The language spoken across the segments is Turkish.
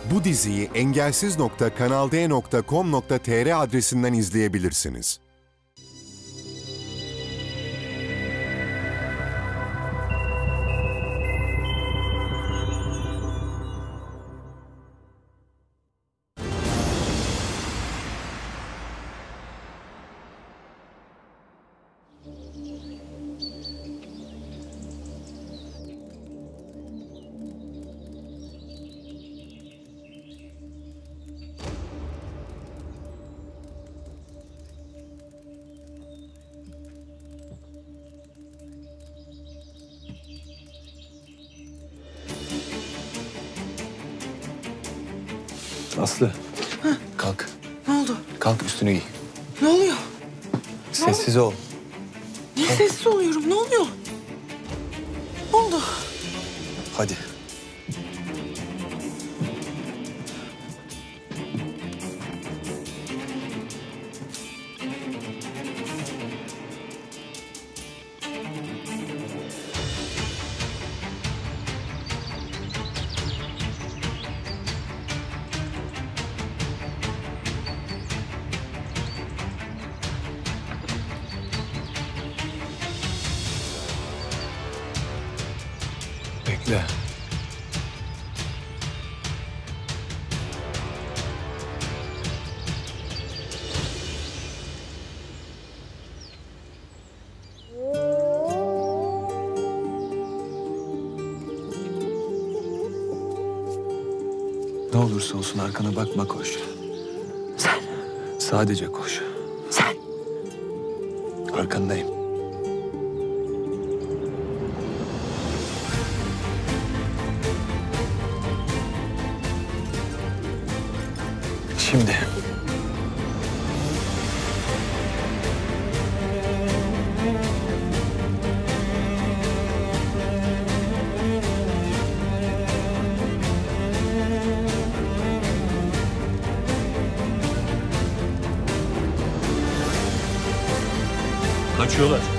Bu diziyi engelsiz.kanalde.com.tr adresinden izleyebilirsiniz. Aslı. Heh. Kalk. Ne oldu? Kalk, üstünü giy. Ne oluyor? Sessiz ol. Niye sessiz oluyorum? Ne oluyor? Ne oldu? Hadi. Bekle. Ne olursa olsun arkana bakma, koş. Sen. Sadece koş. Sen. Arkandayım. Şimdi. Kaçıyorlar.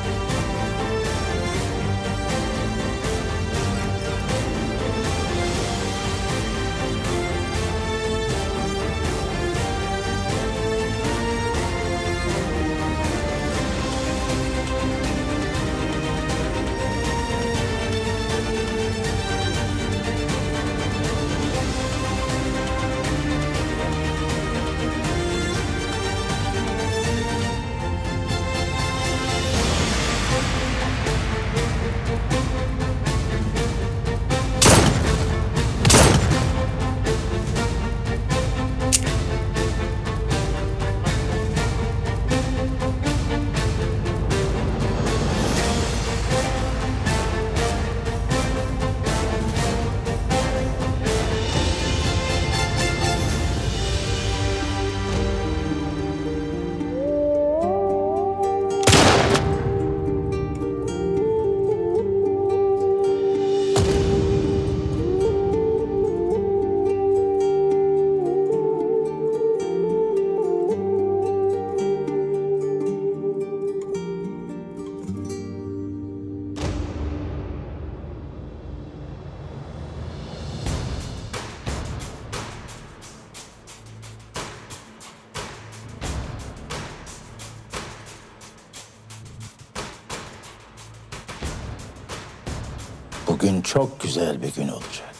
Bugün çok güzel bir gün olacak.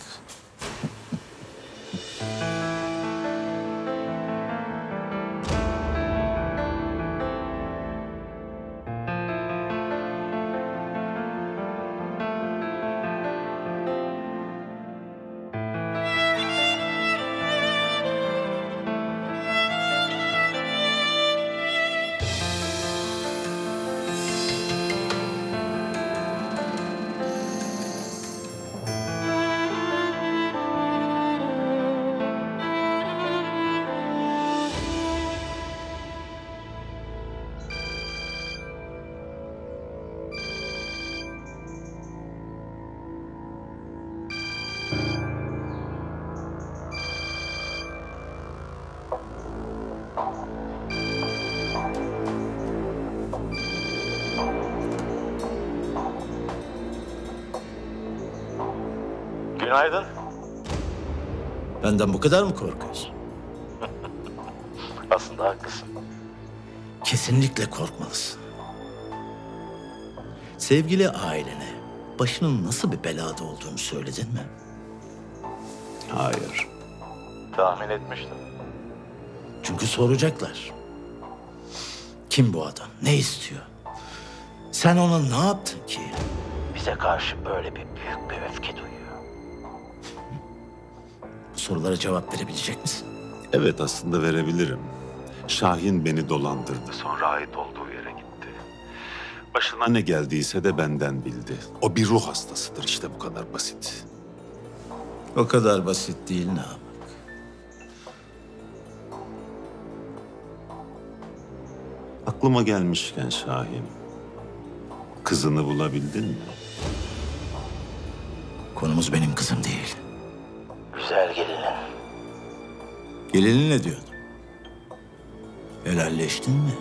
Günaydın. Benden bu kadar mı korkuyorsun? Aslında haklısın. Kesinlikle korkmalısın. Sevgili ailene başının nasıl bir belada olduğunu söyledin mi? Hayır. Tahmin etmiştim. Çünkü soracaklar. Kim bu adam? Ne istiyor? Sen ona ne yaptın ki? Bize karşı böyle büyük bir öfke duyuyor. Bu sorulara cevap verebilecek misin? Evet, aslında verebilirim. Şahin beni dolandırdı. Sonra ait olduğu yere gitti. Başına ne geldiyse de benden bildi. O bir ruh hastasıdır, işte bu kadar basit. O kadar basit değil Namık. Aklıma gelmişken Şahin, kızını bulabildin mi? Konumuz benim kızım değil. Güzel gelinin. Gelinin ne diyordun? Helalleştin mi?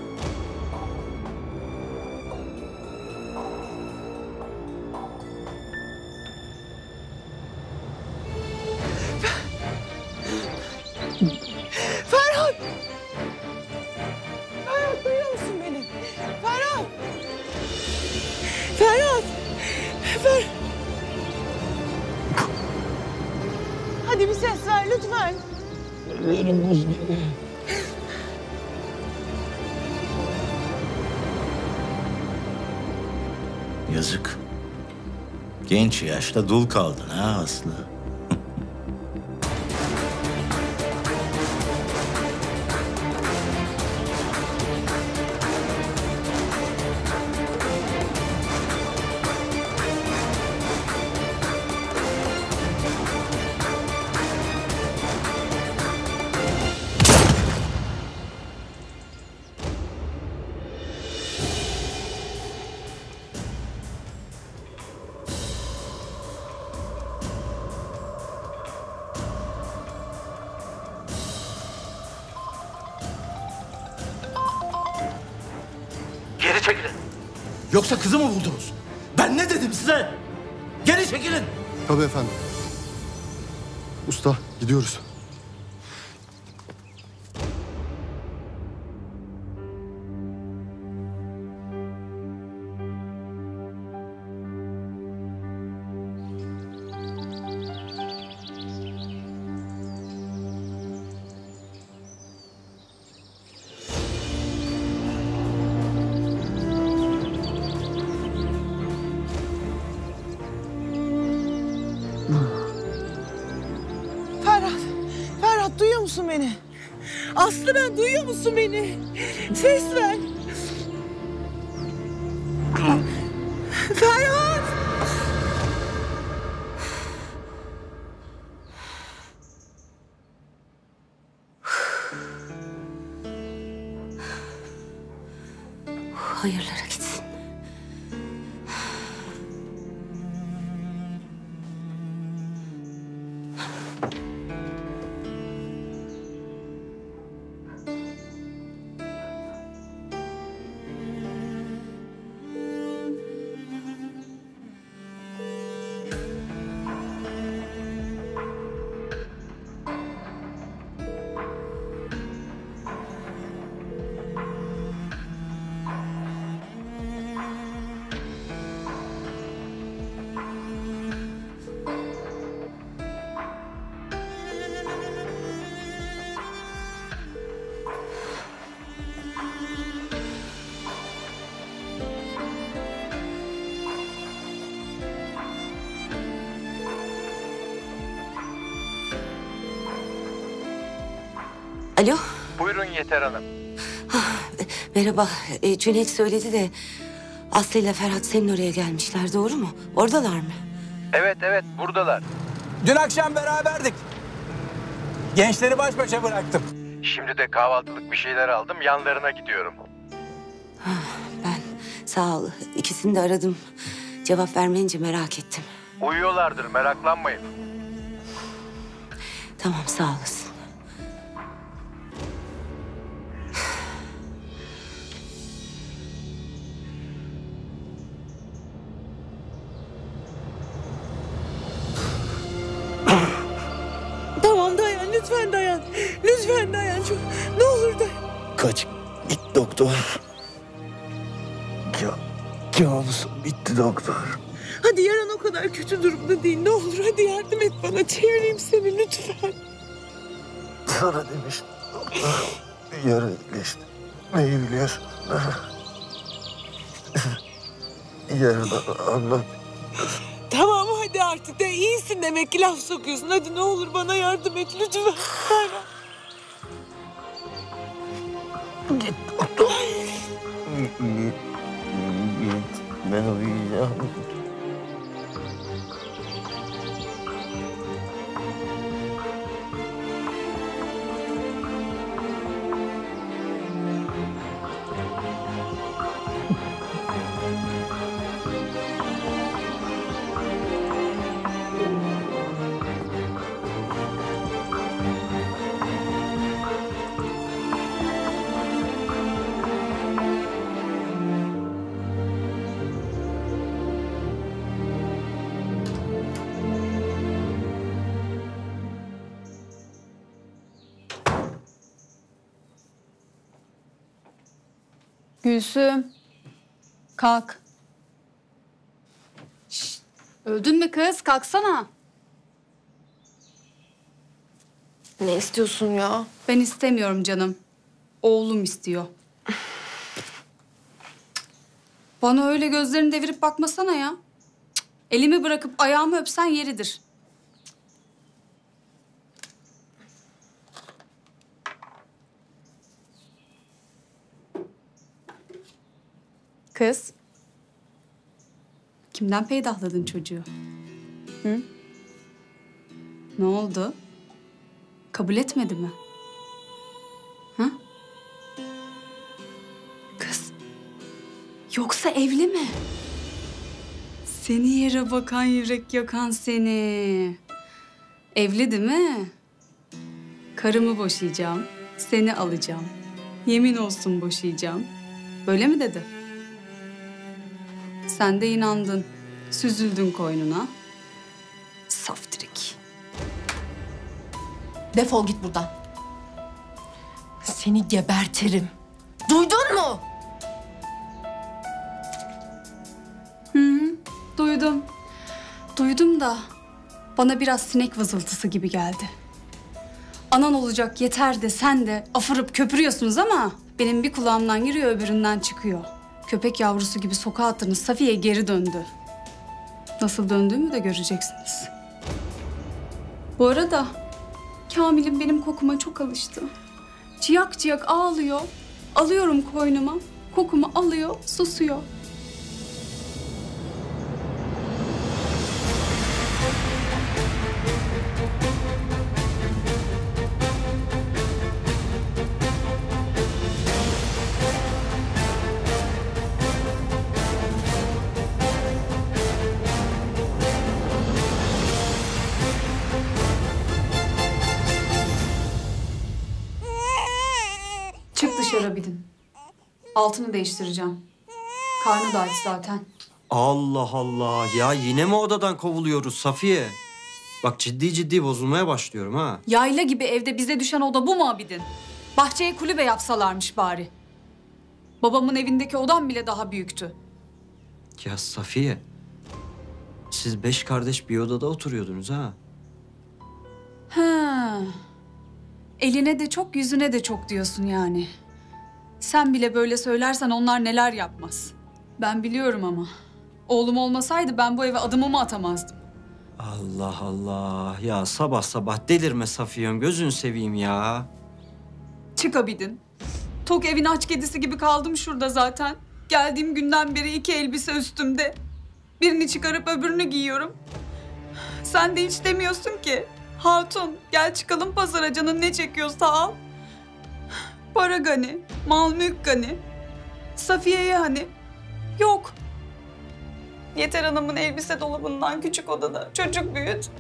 Ferhat! Ferhat duyuyor musun beni? Ferhat! Ferhat! Hadi bir ses ver lütfen. Yazık. Genç yaşta dul kaldın ha Aslı. Geri çekilin. Yoksa kızı mı buldunuz? Ben ne dedim size? Geri çekilin. Tabii efendim. Usta gidiyoruz. Ferhat duyuyor musun beni? Aslı ben duyuyor musun beni? Ses ver. Ferhat! Hayırlara gitsin. Alo. Buyurun Yeter Hanım. Merhaba. Cüneyt söyledi de Aslı ile Ferhat senin oraya gelmişler. Doğru mu? Oradalar mı? Evet buradalar. Dün akşam beraberdik. Gençleri baş başa bıraktım. Şimdi de kahvaltılık bir şeyler aldım, yanlarına gidiyorum. Ben sağ ol. İkisini de aradım. Cevap vermeyince merak ettim. Uyuyorlardır, meraklanmayın. Tamam sağ olasın. Tamam dayan. lütfen dayan. Lütfen dayan. Çok, ne olur dayan. Kaç git doktor. Kabusum bitti doktor. Hadi yaran o kadar kötü durumda değil. Ne olur hadi yardım et bana. Çevireyim seni lütfen. Sana demiştim doktor. Yarın iyileşti. Neyi biliyorsun? Yarın anlat. Tamam hadi artık de iyisin demek ki laf sokuyorsun. Hadi ne olur bana yardım et lütfen. Ferhat. Git doktor. Git. Ben uyuyacağım. Gülsüm. Kalk. Şişt, öldün mü kız? Kalksana. Ne istiyorsun ya? Ben istemiyorum canım. Oğlum istiyor. Bana öyle gözlerini devirip bakmasana ya. Elimi bırakıp ayağımı öpsen yeridir. Kız. Kimden peydahladın çocuğu? Hı? Ne oldu? Kabul etmedi mi? Ha? Kız. Yoksa evli mi? Seni yere bakan yürek yakan seni. Evli değil mi? Karımı boşayacağım, seni alacağım. Yemin olsun boşayacağım. Böyle mi dedi? Sen de inandın. Süzüldün koynuna. Saftirik. Defol git buradan. Seni gebertirim. Duydun mu? Duydum. Duydum da bana biraz sinek vızıltısı gibi geldi. Anan olacak yeter de sen de afırıp köpürüyorsunuz ama benim bir kulağımdan giriyor öbüründen çıkıyor. Köpek yavrusu gibi sokağa attınız, Safiye geri döndü. Nasıl döndüğümü de göreceksiniz. Bu arada Kamil'im benim kokuma çok alıştı. Ciyak ciyak ağlıyor. Alıyorum koynuma, kokumu alıyor, susuyor. Çık dışarı Bidin. Altını değiştireceğim. Karnı da aç zaten. Allah Allah. Ya yine mi odadan kovuluyoruz Safiye? Bak ciddi ciddi bozulmaya başlıyorum ha. Yayla gibi evde bize düşen oda bu mu Abidin? Bahçeye kulübe yapsalarmış bari. Babamın evindeki odam bile daha büyüktü. Ya Safiye. Siz 5 kardeş bir odada oturuyordunuz ha. Ha. Eline de çok, yüzüne de çok diyorsun yani. Sen bile böyle söylersen onlar neler yapmaz. Ben biliyorum ama. Oğlum olmasaydı ben bu eve adımımı atamazdım. Allah Allah. Ya sabah sabah delirme Safiye'm. Gözünü seveyim ya. Çık Abidin. Tok evin aç kedisi gibi kaldım şurada zaten. Geldiğim günden beri 2 elbise üstümde. Birini çıkarıp öbürünü giyiyorum. Sen de hiç demiyorsun ki. Hatun gel çıkalım pazara, canın ne çekiyorsa al. Para gani, mal mülk gani. Safiye'ye hani. Yok. Yeter Hanım'ın elbise dolabından küçük odada çocuk büyüt.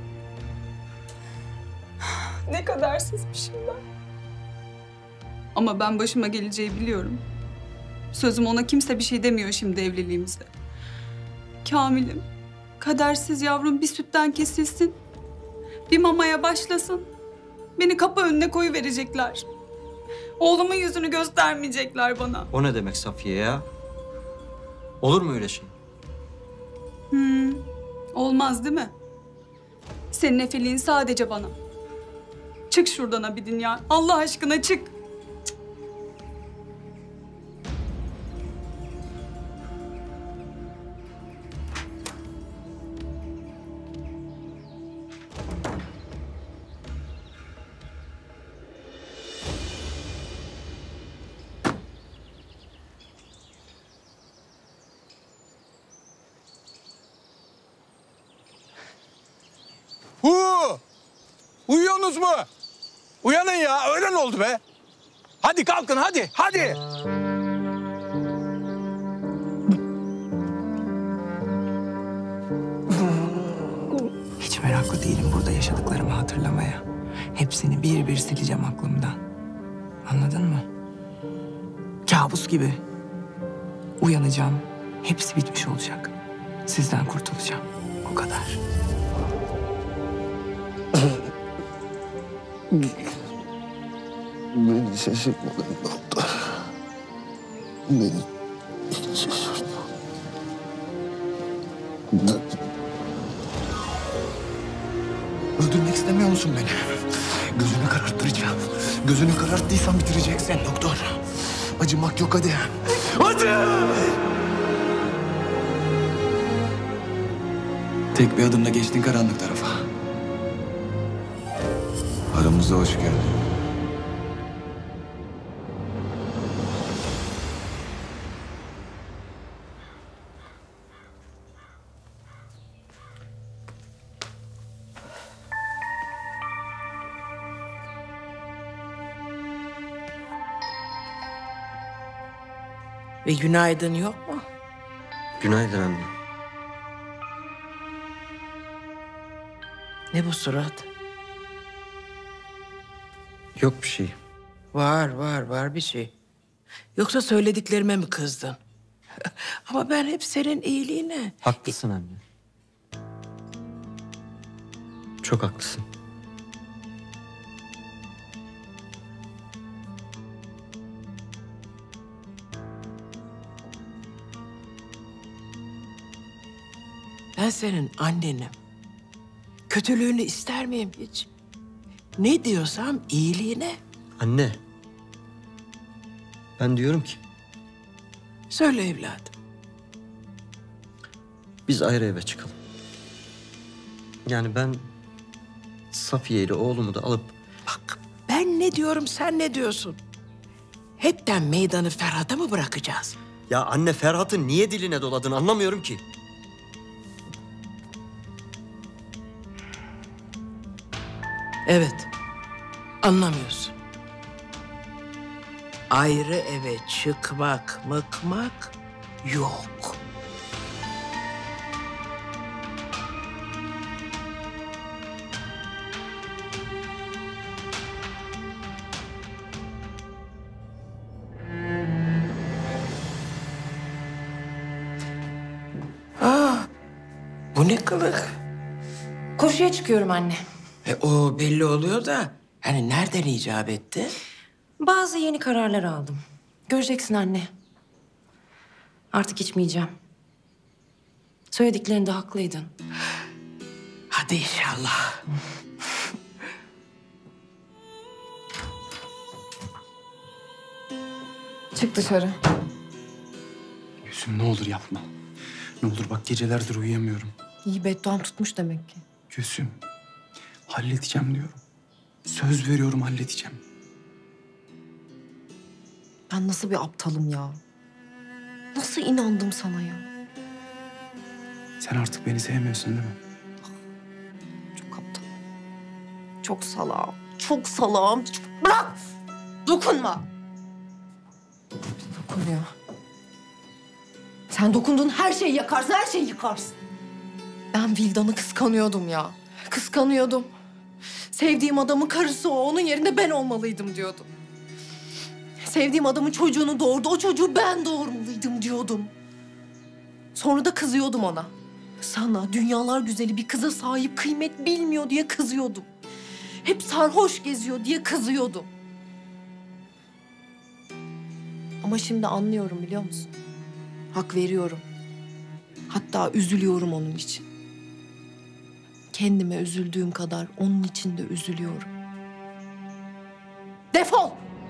Ne kadersizmişim ben. Ama ben başıma geleceği biliyorum. Sözüm ona kimse bir şey demiyor şimdi evliliğimizde. Kamil'im, kadersiz yavrum bir sütten kesilsin. Bir mamaya başlasın. Beni kapı önüne koyuverecekler. Oğlumun yüzünü göstermeyecekler bana. O ne demek Safiye ya? Olur mu öyle şey? Olmaz değil mi? Senin efeliğin sadece bana. Çık şuradan Abidin ya. Allah aşkına çık. Uyuyorsunuz mu? Uyanın ya, öğlen oldu be. Hadi kalkın, hadi, hadi. Hiç meraklı değilim burada yaşadıklarımı hatırlamaya. Hepsini bir bir sileceğim aklımdan. Anladın mı? Kabus gibi. Uyanacağım, hepsi bitmiş olacak. Sizden kurtulacağım. O kadar. Beni şaşırtmadın doktor. Beni hiç şaşırtma. Öldürmek istemiyor musun beni? Gözünü kararttıracağım. Gözünü kararttıysan bitireceksin doktor. Acımak yok hadi. Hadi! Tek bir adımla geçtin karanlık tarafa. Aramıza hoş geldin. Ve günaydın yok mu? Günaydın anne. Ne bu surat? Yok bir şey. Var bir şey. Yoksa söylediklerime mi kızdın? Ama ben hep senin iyiliğine. Haklısın anne. Çok haklısın. Ben senin annenim. Kötülüğünü ister miyim hiç? Ne diyorsam iyiliğine. Anne. Ben diyorum ki Söyle evladım. biz ayrı eve çıkalım. Yani ben Safiye ile oğlumu da alıp... Bak ben ne diyorum sen ne diyorsun? Hepten meydanı Ferhat'a mı bırakacağız? Ya anne Ferhat'ın niye diline doladın anlamıyorum ki. Evet. Anlamıyorsun. Ayrı eve çıkmak mıkmak yok. Bu ne kılık? Koşuya çıkıyorum anne. O belli oluyor da hani nereden icap etti? Bazı yeni kararlar aldım. Göreceksin anne. Artık içmeyeceğim. Söylediklerinde haklıydın. Hadi inşallah. Çık dışarı. Gülsüm ne olur yapma. Ne olur bak gecelerdir uyuyamıyorum. İyi bedduam tutmuş demek ki. Gülsüm halledeceğim diyorum. Söz veriyorum halledeceğim. Ben nasıl bir aptalım ya? Nasıl inandım sana ya? Sen artık beni sevmiyorsun değil mi? Çok aptal. Çok salağım. Çok salağım. Bırak! Dokunma! Dokunuyor. Sen dokunduğun her şeyi yakarsın, her şeyi yıkarsın. Ben Vildan'ı kıskanıyordum ya. Kıskanıyordum. Sevdiğim adamın karısı o. Onun yerinde ben olmalıydım diyordum. Sevdiğim adamın çocuğunu doğurdu. O çocuğu ben doğurmalıydım diyordum. Sonra da kızıyordum ona. Sana dünyalar güzeli bir kıza sahip kıymet bilmiyor diye kızıyordum. Hep sarhoş geziyor diye kızıyordum. Ama şimdi anlıyorum biliyor musun? Hak veriyorum. Hatta üzülüyorum onun için. Kendime üzüldüğüm kadar onun için de üzülüyorum. Defol!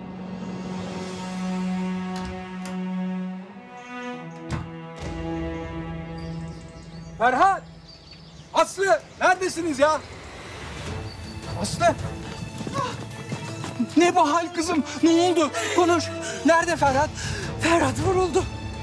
Ferhat! Aslı! Neredesiniz ya? Aslı! Ne bu hal kızım? Ne oldu? Konuş. Nerede Ferhat? Ferhat vuruldu.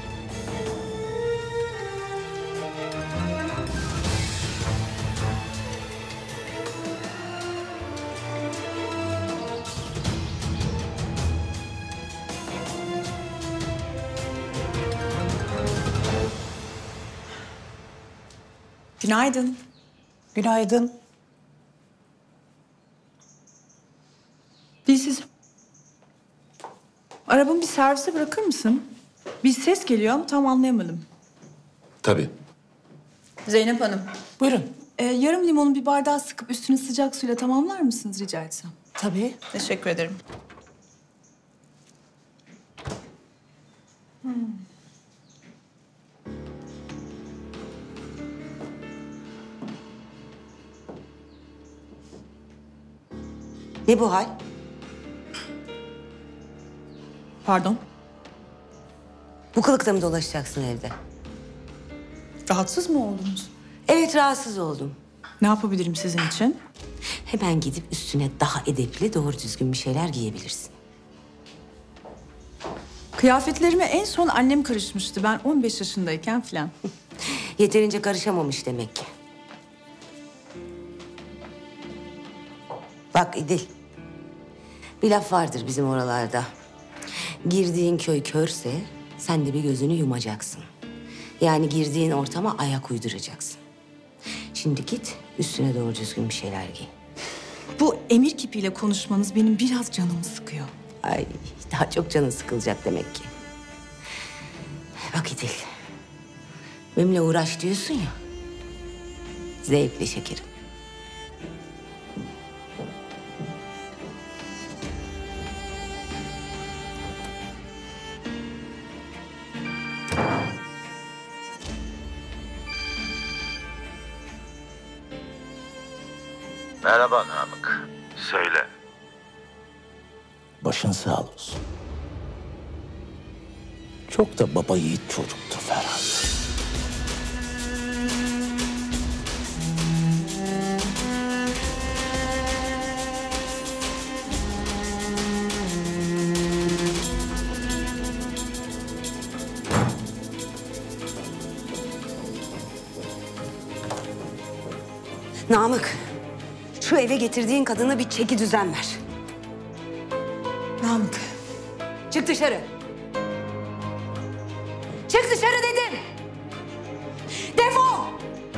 Günaydın. Günaydın. Dilsizim. Arabamı bir servise bırakır mısın? Bir ses geliyor ama tam anlayamadım. Tabii. Zeynep Hanım. Buyurun. Yarım limonu bir bardağa sıkıp üstünü sıcak suyla tamamlar mısınız rica etsem? Tabii. Teşekkür ederim. Ne bu hal? Pardon? Bu kılıkta mı dolaşacaksın evde? Rahatsız mı oldunuz? Evet, rahatsız oldum. Ne yapabilirim sizin için? Hemen gidip üstüne daha edepli, doğru düzgün bir şeyler giyebilirsin. Kıyafetlerime en son annem karışmıştı. Ben 15 yaşındayken falan. Yeterince karışamamış demek ki. Bak İdil, bir laf vardır bizim oralarda. Girdiğin köy körse sen de bir gözünü yumacaksın. Yani girdiğin ortama ayak uyduracaksın. Şimdi git üstüne doğru düzgün bir şeyler giy. Bu emir kipiyle konuşmanız benim biraz canımı sıkıyor. Ay, daha çok canın sıkılacak demek ki. Bak İdil, benimle uğraş diyorsun ya. Zevkle şekerim. Merhaba Namık. Söyle. Başın sağ olsun. Çok da baba yiğit çocuktu Ferhat. Namık, şu eve getirdiğin kadına bir çeki düzen ver. Namık. Çık dışarı. Çık dışarı dedim. Defol.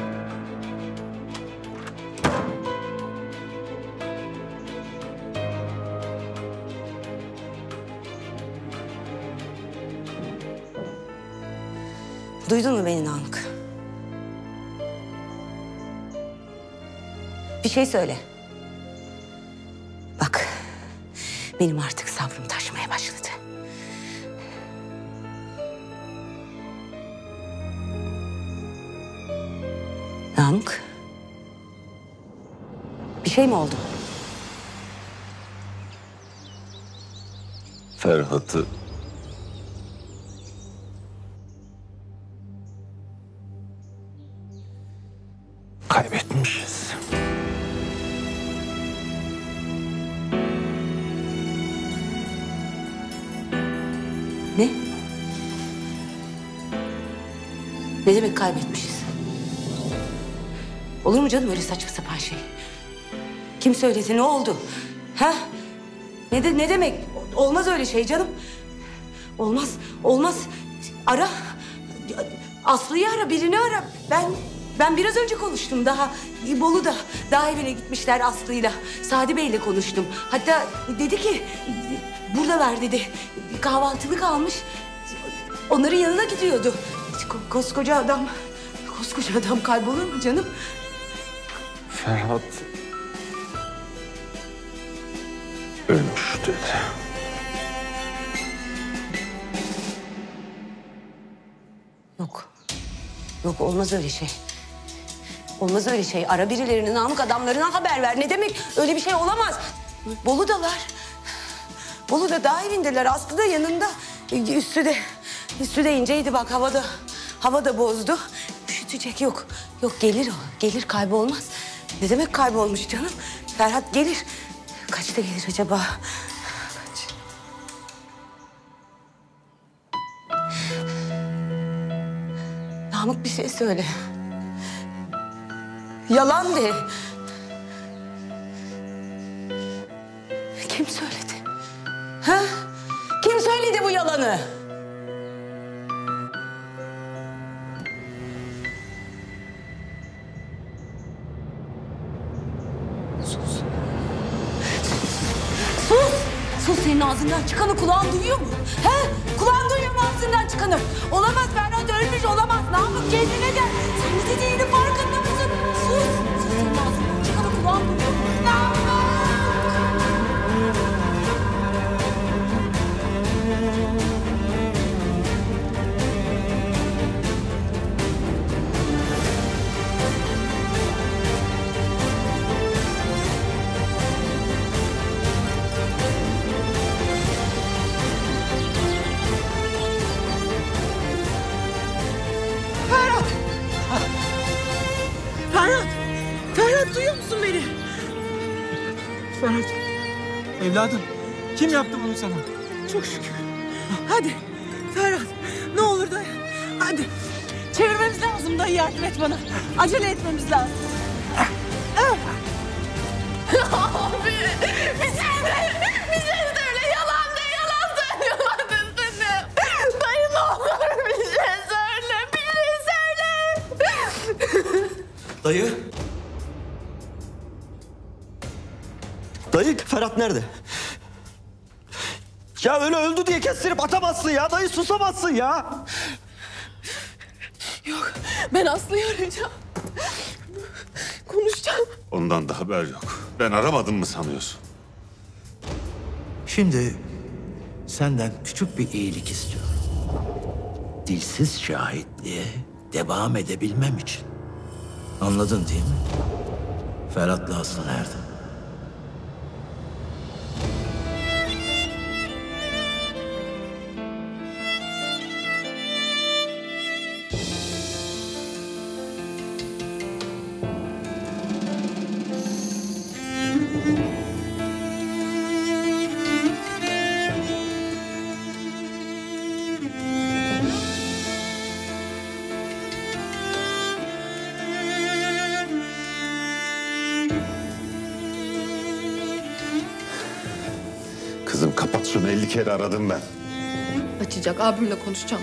Duydun mu beni Namık? Bir şey söyle. Bak, benim artık sabrım taşmaya başladı. Namık, bir şey mi oldu? Ferhat'ı kaybetmişiz. Ne? Ne demek kaybetmişiz? Olur mu canım öyle saçma sapan şey? Kim söyledi, ne oldu? Ha? Ne demek? Olmaz öyle şey canım. Olmaz, olmaz. Ara. Aslı'yı ara, birini ara. Ben biraz önce konuştum daha. Bolu'da dağ evine gitmişler Aslı'yla. Sadi Bey'le konuştum. Hatta dedi ki buradalar dedi. Kahvaltılık almış. Onların yanına gidiyordu. Koskoca adam kaybolur mu canım? Ferhat Kudret. Yok. Yok olmaz öyle şey. Olmaz öyle şey. Ara birilerini, Namık adamlarına haber ver. Ne demek? Öyle bir şey olamaz. Bolu'dalar. Bolu'da dağ evindeler. Aslı da yanında. Üstü de inceydi bak havada. Hava da bozdu. Üşütecek yok. Yok gelir o. Gelir kaybolmaz. Ne demek kaybolmuş canım? Ferhat gelir. Kaçta gelir acaba? Kaç? Namık bir şey söyle. Yalan de. Kim söyledi? Ha? Kim söyledi bu yalanı? Sus. Sus senin ağzından çıkanı kulağın duyuyor mu? He? Kulağın duyuyor mu ağzından çıkanı? Olamaz Ferhat ölmüş olamaz. Namık kendine gel. Sen ne dediğinin farkında mısın? Sus. Sus senin ağzından çıkanı kulağın duyuyor mu? Namık! Ferhat duyuyor musun beni? Ferhat. Evladım. Kim yaptı bunu sana? Çok şükür. Hadi Ferhat ne olur dayan. Hadi çevirmemiz lazım dayı yardım et bana. Acele etmemiz lazım. Abi bir şey söyle yalan söylüyorlar desene. Dayı ne olur bir şey söyle. Dayı. Dayı Ferhat nerede? Ya öyle öldü diye kestirip atamazsın ya. Dayı susamazsın ya. Yok ben Aslı'yı arayacağım. Konuşacağım. Ondan da haber yok. Ben aramadım mı sanıyorsun? Şimdi senden küçük bir iyilik istiyorum. Dilsiz şahitliğe devam edebilmem için. Anladın değil mi? Ferhat'la Aslı nerede? Kızım kapat şunu, 50 kere aradım ben. Açacak abimle konuşacağım.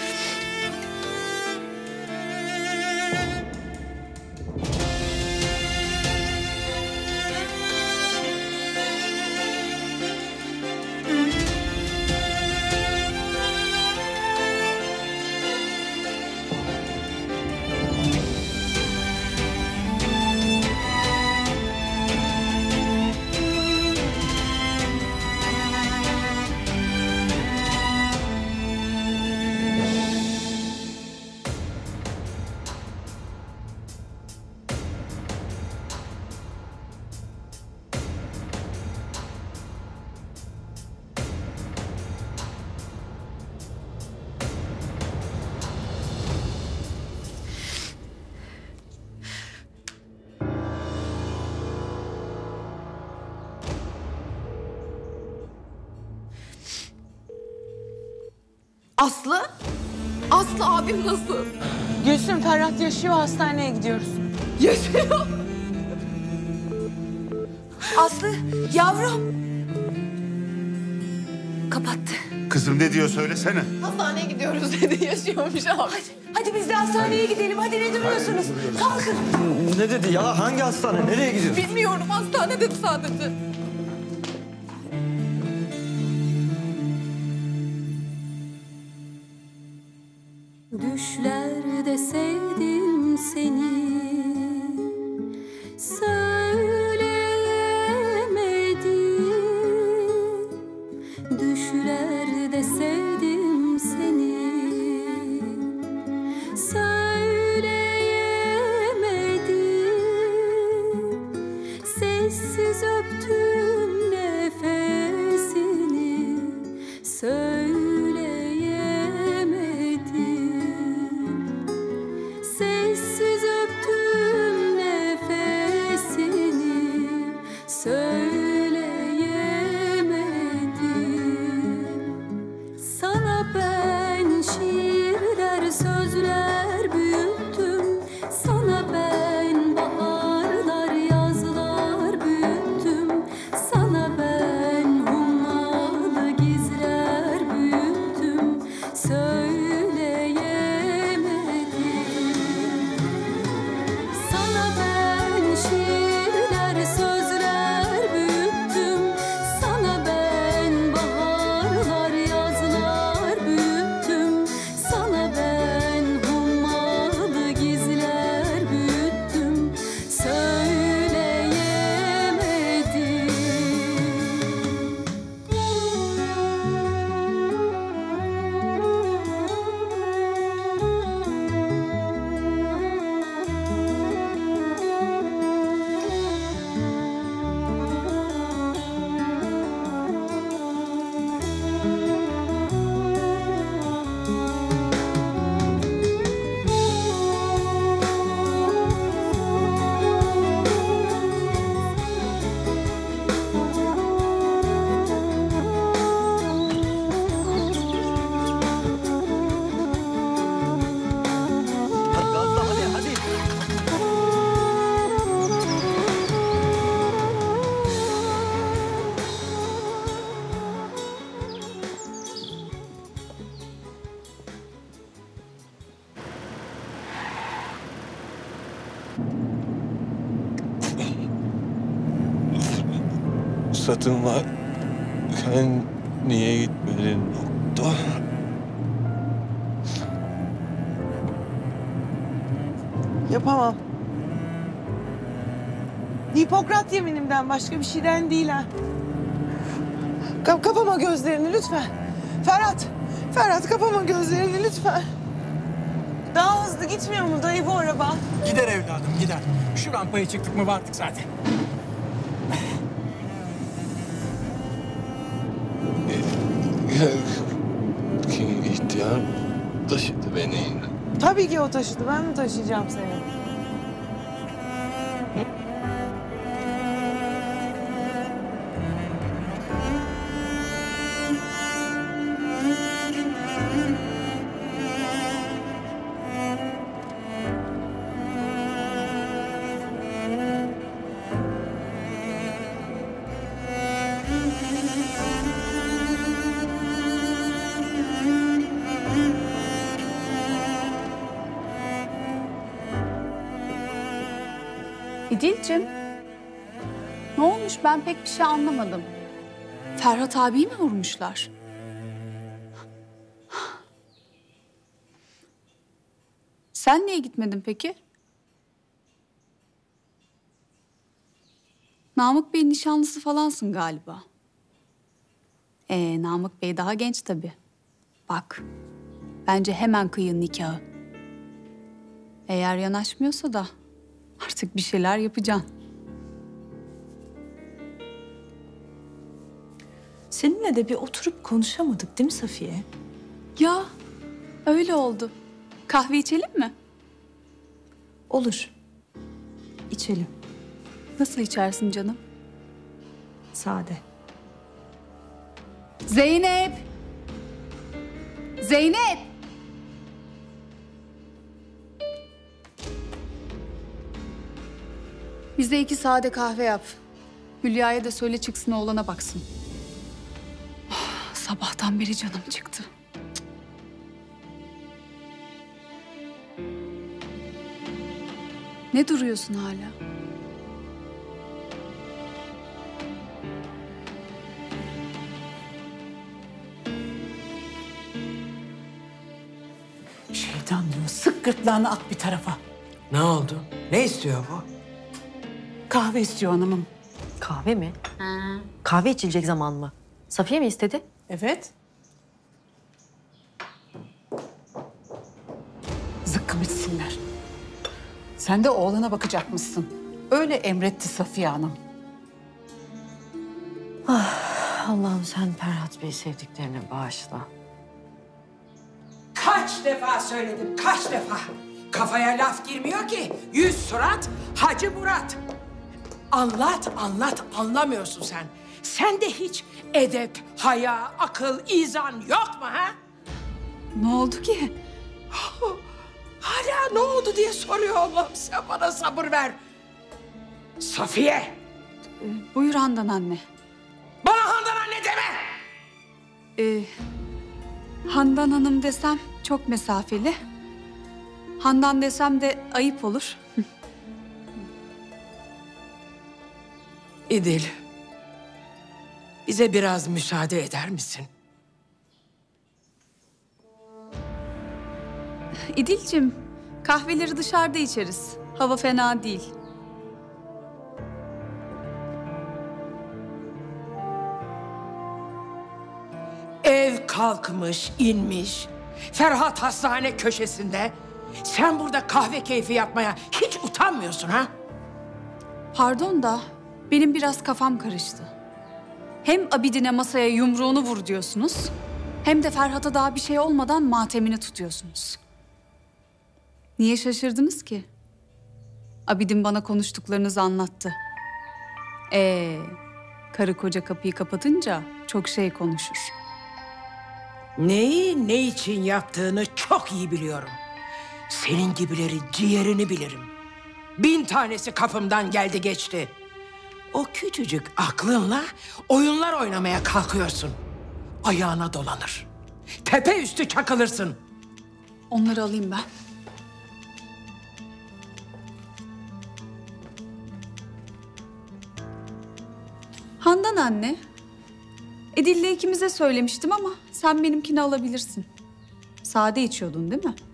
Aslı? Aslı abim nasıl? Gülsüm Ferhat yaşıyor hastaneye gidiyoruz. Yaşıyor. Aslı yavrum. Kapattı. Kızım ne diyor söylesene. Hastaneye gidiyoruz dedi yaşıyormuş abi. Hadi biz de hastaneye gidelim. Hadi ne duruyorsunuz? Kalkın. Ne dedi ya? Hangi hastane? Nereye gidiyor? Bilmiyorum hastane dedi sadece. Düşlerde sevdim seni, söyleyemedim. fırsatın var. Sen niye gitmedin doktor? Yapamam. Hipokrat yeminimden başka bir şeyden değil ha. Kapama gözlerini lütfen. Ferhat kapama gözlerini lütfen. Daha hızlı gitmiyor mu dayı bu araba? Gider evladım gider. Şu rampaya çıktık mı vardık zaten. İhtiyar taşıdı beni. Tabii ki o taşıdı. Ben mi taşıyacağım seni? İdil'cim, ne olmuş ben pek bir şey anlamadım. Ferhat abiyi mi vurmuşlar? Sen niye gitmedin peki? Namık Bey'in nişanlısı falansın galiba. Namık Bey daha genç tabii. Bak, bence hemen kıyın nikahı. Eğer yanaşmıyorsa da artık bir şeyler yapacaksın. Seninle de bir oturup konuşamadık değil mi Safiye? Ya, öyle oldu. Kahve içelim mi? Olur. İçelim. Nasıl içersin canım? Sade. Zeynep! Zeynep! Bize 2 sade kahve yap. Hülya'ya da söyle çıksın oğlana baksın. Oh, sabahtan beri canım çıktı. Ne duruyorsun hala? Şeytanlığı sık gırtlağını at bir tarafa. Ne oldu? Ne istiyor bu? Kahve istiyor hanımım. Kahve mi? Kahve içilecek zaman mı? Safiye mi istedi? Evet. Zıkkım içsinler. Sen de oğlana bakacakmışsın. Öyle emretti Safiye Hanım. Ah, Allah'ım sen Ferhat Bey sevdiklerine bağışla. Kaç defa söyledim, kaç defa. Kafaya laf girmiyor ki. Yüz surat Hacı Murat. Anlat, anlamıyorsun sen. Sende hiç edep, haya, akıl, izan yok mu ha? Ne oldu ki? Hala ne oldu diye soruyor Allah'ım. Sen bana sabır ver. Safiye. Buyur Handan anne. Bana Handan anne deme. Handan Hanım desem çok mesafeli. Handan desem de ayıp olur. İdil. Bize biraz müsaade eder misin? İdil'cim, kahveleri dışarıda içeriz. Hava fena değil. Ev kalkmış, inmiş. Ferhat hastane köşesinde. Sen burada kahve keyfi yapmaya hiç utanmıyorsun ha? Pardon da benim biraz kafam karıştı. Hem Abidin'e masaya yumruğunu vur diyorsunuz, hem de Ferhat'a daha bir şey olmadan matemini tutuyorsunuz. Niye şaşırdınız ki? Abidin bana konuştuklarınızı anlattı. Karı koca kapıyı kapatınca çok şey konuşur. Neyi ne için yaptığını çok iyi biliyorum. Senin gibileri ciğerini bilirim. 1000 tanesi kapımdan geldi geçti. O küçücük aklınla oyunlar oynamaya kalkıyorsun. Ayağına dolanır. Tepe üstü çakılırsın. Onları alayım ben. Handan anne. Edil'le ikimize söylemiştim ama sen benimkini alabilirsin. Sade içiyordun değil mi?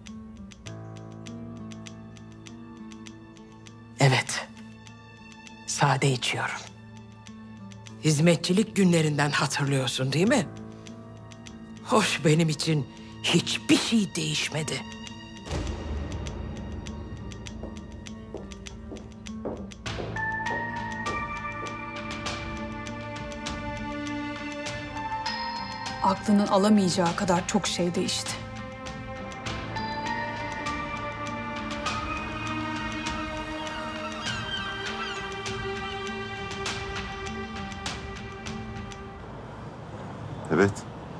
Evet. Sade içiyorum. Hizmetçilik günlerinden hatırlıyorsun değil mi? Hoş, benim için hiçbir şey değişmedi. Aklının alamayacağı kadar çok şey değişti. Evet.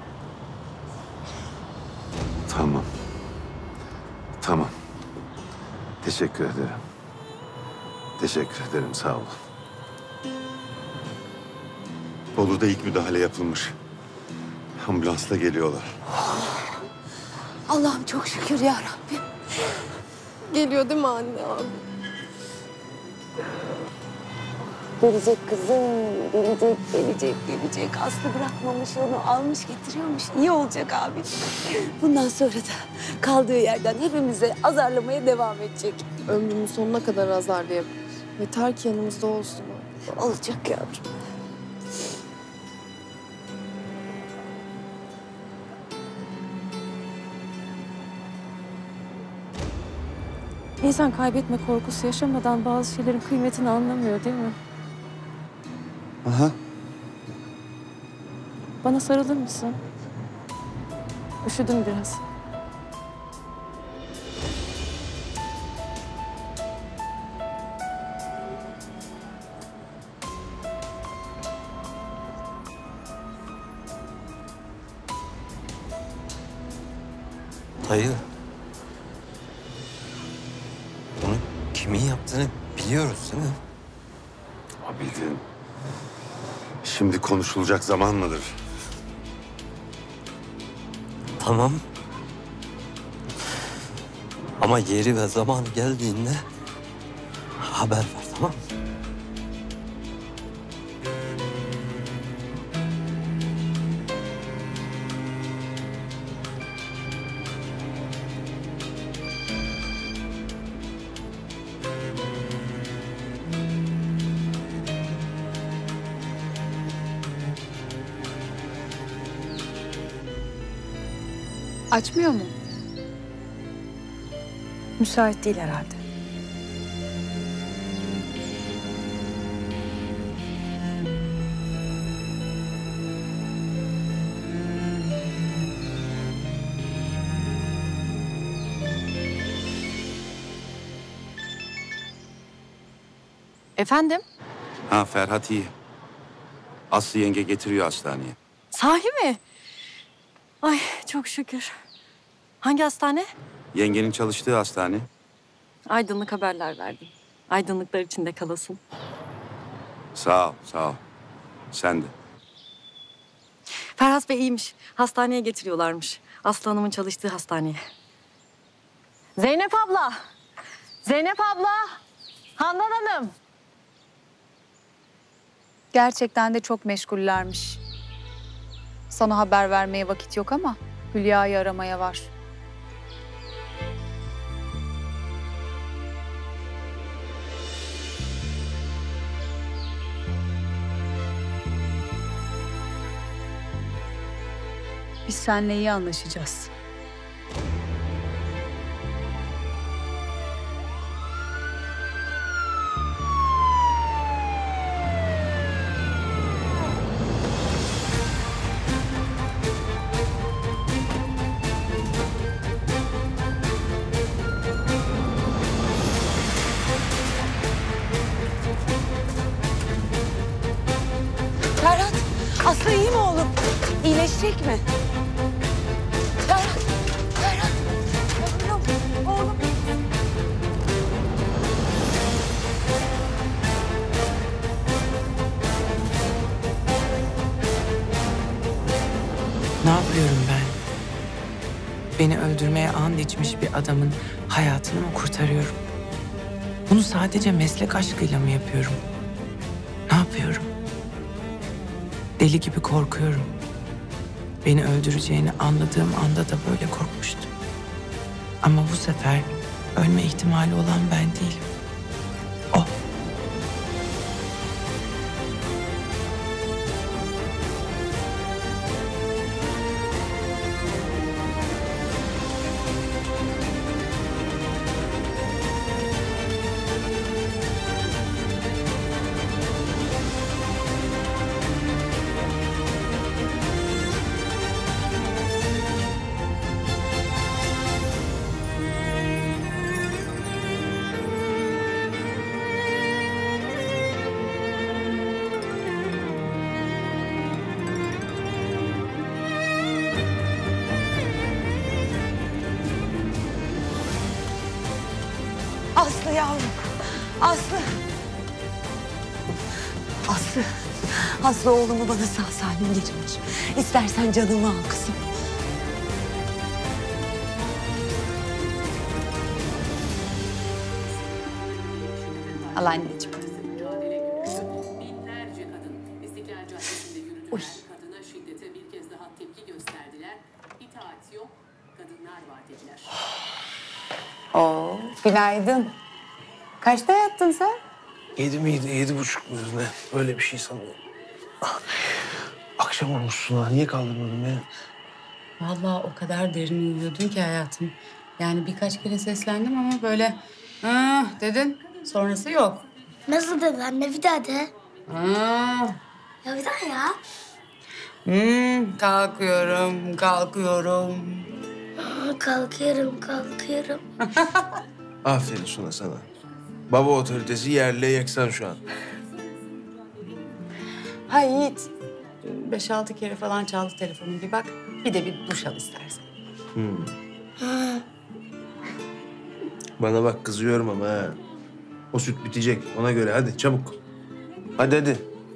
Tamam. Tamam. Teşekkür ederim. Teşekkür ederim, sağ olun. Bolu'da ilk müdahale yapılmış. Ambulansla geliyorlar. Allah'ım çok şükür ya Rabbim. Geliyor değil mi anne abi? Gelecek kızım, gelecek. Aslı bırakmamış onu, almış getiriyormuş. İyi olacak abi. Bundan sonra da kaldığı yerden hepimize azarlamaya devam edecek. Ömrümün sonuna kadar azarlayabilir. Yeter ki yanımızda olsun. Olacak yavrum. İnsan kaybetme korkusu yaşamadan bazı şeylerin kıymetini anlamıyor değil mi? Aha. Bana sarılır mısın? Üşüdüm biraz. Dayı. Bunu kimin yaptığını biliyoruz değil mi? Abidin. Şimdi konuşulacak zaman mıdır? Tamam. Ama yeri ve zamanı geldiğinde haber ver, tamam mı? Açmıyor mu? Müsait değil herhalde. Efendim? Ha, Ferhat iyi. Aslı yenge getiriyor hastaneye. Sahi mi? Ay çok şükür. Hangi hastane? Yengenin çalıştığı hastane. Aydınlık haberler verdim. Aydınlıklar içinde kalasın. Sağ ol, sağ ol. Sen de. Ferhat Bey iyiymiş. Hastaneye getiriyorlarmış. Aslı Hanım'ın çalıştığı hastaneye. Zeynep abla! Zeynep abla! Handan Hanım! Gerçekten de çok meşgullermiş. Sana haber vermeye vakit yok ama Hülya'yı aramaya var. Biz seninle iyi anlaşacağız. Ferhat, Aslı iyi mi oğlum? İyileşecek mi? Ferhat, oğlum. Ne yapıyorum ben? Beni öldürmeye and içmiş bir adamın hayatını mı kurtarıyorum? Bunu sadece meslek aşkıyla mı yapıyorum? Ne yapıyorum? Deli gibi korkuyorum. Beni öldüreceğini anladığım anda da böyle korkmuştum. Ama bu sefer ölme ihtimali olan ben değilim. O. Aslı yavrum. Aslı. Aslı. Aslı oğlumu bana sağ salim getirmiş. İstersen canımı al kızım. Al anneciğim. Uy. Kadına şiddete bir kez daha tepki gösterdiler. İtaat yok, kadınlar var dediler. Oo, günaydın. Kaçta yattın sen? 7 miydi, 7.30 muydu ne? Öyle bir şey sanıyorum. Akşam olmuşsun ha. Niye kaldırmadın beni? Vallahi o kadar derin uyuyordun ki hayatım. Yani birkaç kere seslendim ama böyle dedin. Sonrası yok. Nasıl dedi anne? Bir daha de. Ya bir daha ya. Kalkıyorum, kalkıyorum. Kalkıyorum. Aferin Suna sana. Baba otoritesi yerle yeksan şu an. Ha Yiğit. 5-6 kere falan çaldı telefonum. Bir bak. Bir de bir duş al istersen. Bana bak kızıyorum ama ha. O süt bitecek. Ona göre hadi çabuk. Hadi.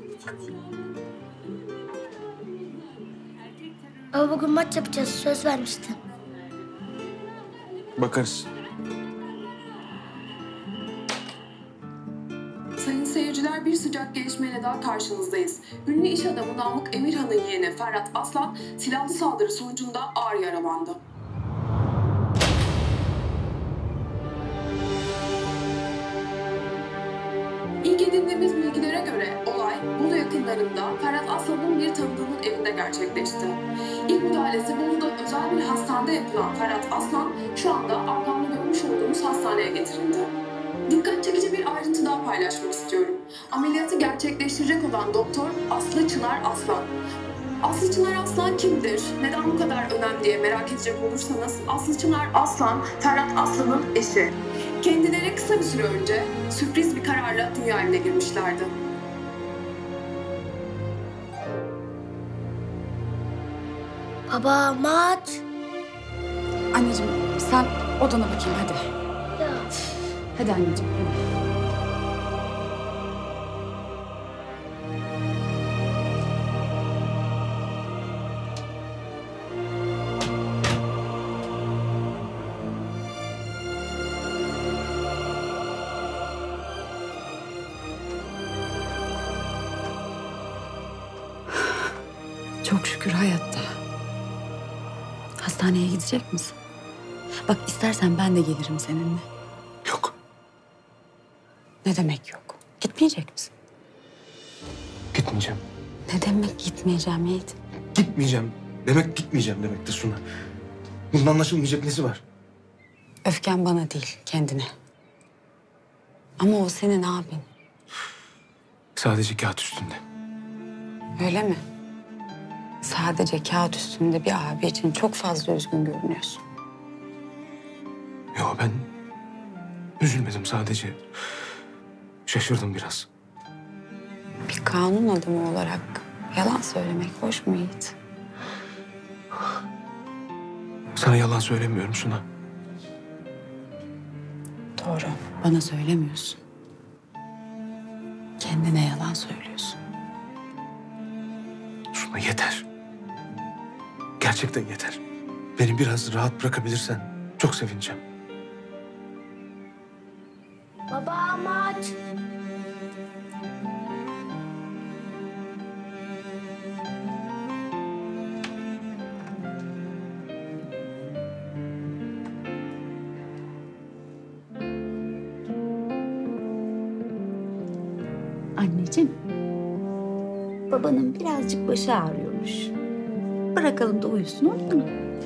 Baba bugün maç yapacağız. Söz vermiştin. Bakarız. Sayın seyirciler, bir sıcak gelişmeyle daha karşınızdayız. Ünlü iş adamı Namık Emirhan'ın yeğeni Ferhat Aslan silahlı saldırı sonucunda ağır yaralandı. İlk edindiğimiz bilgilere göre olay Bolu yakınlarında Ferhat Aslan'ın bir tanıdığının evinde gerçekleşti. İlk müdahalesi Bolu'da özel bir hastanede yapılan Ferhat Aslan şu anda arkamda görmüş olduğumuz hastaneye getirildi. Dikkat çekici bir ayrıntı daha paylaşmak istiyorum. Ameliyatı gerçekleştirecek olan doktor Aslı Çınar Aslan. Aslı Çınar Aslan kimdir? Neden bu kadar önemli diye merak edecek olursanız Aslı Çınar Aslan, Ferhat Aslan'ın eşi. Kendileri kısa bir süre önce sürpriz bir kararla dünya evine girmişlerdi. Baba maç. Anneciğim sen odana bakayım hadi. Hadi anneciğim. Çok şükür hayatta. Hastaneye gidecek misin? Bak istersen ben de gelirim seninle. Yok. Ne demek yok? Gitmeyecek misin? Gitmeyeceğim. Ne demek gitmeyeceğim Yiğit? Gitmeyeceğim. Demek gitmeyeceğim demektir Suna. Bunun anlaşılmayacak nesi var? Öfken bana değil, kendine. Ama o senin abin. Sadece kağıt üstünde. Öyle mi? Sadece kağıt üstünde bir abi için çok fazla üzgün görünüyorsun. Yo ben üzülmedim sadece. Şaşırdım biraz. Bir kanun adamı olarak yalan söylemek hoş mu Yiğit? Sana yalan söylemiyorum Suna. Doğru, bana söylemiyorsun. Kendine yalan söylüyorsun. Suna yeter. Gerçekten yeter. Beni biraz rahat bırakabilirsen çok sevineceğim. Baba maç. Anneciğim, babanın birazcık başı ağrıyormuş. Bırakalım da uyusun, olur mu?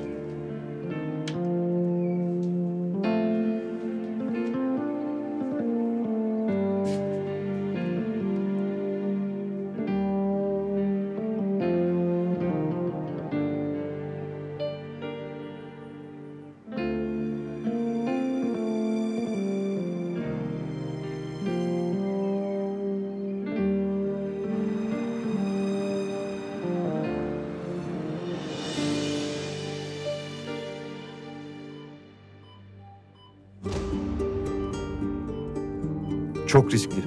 Çok riskli.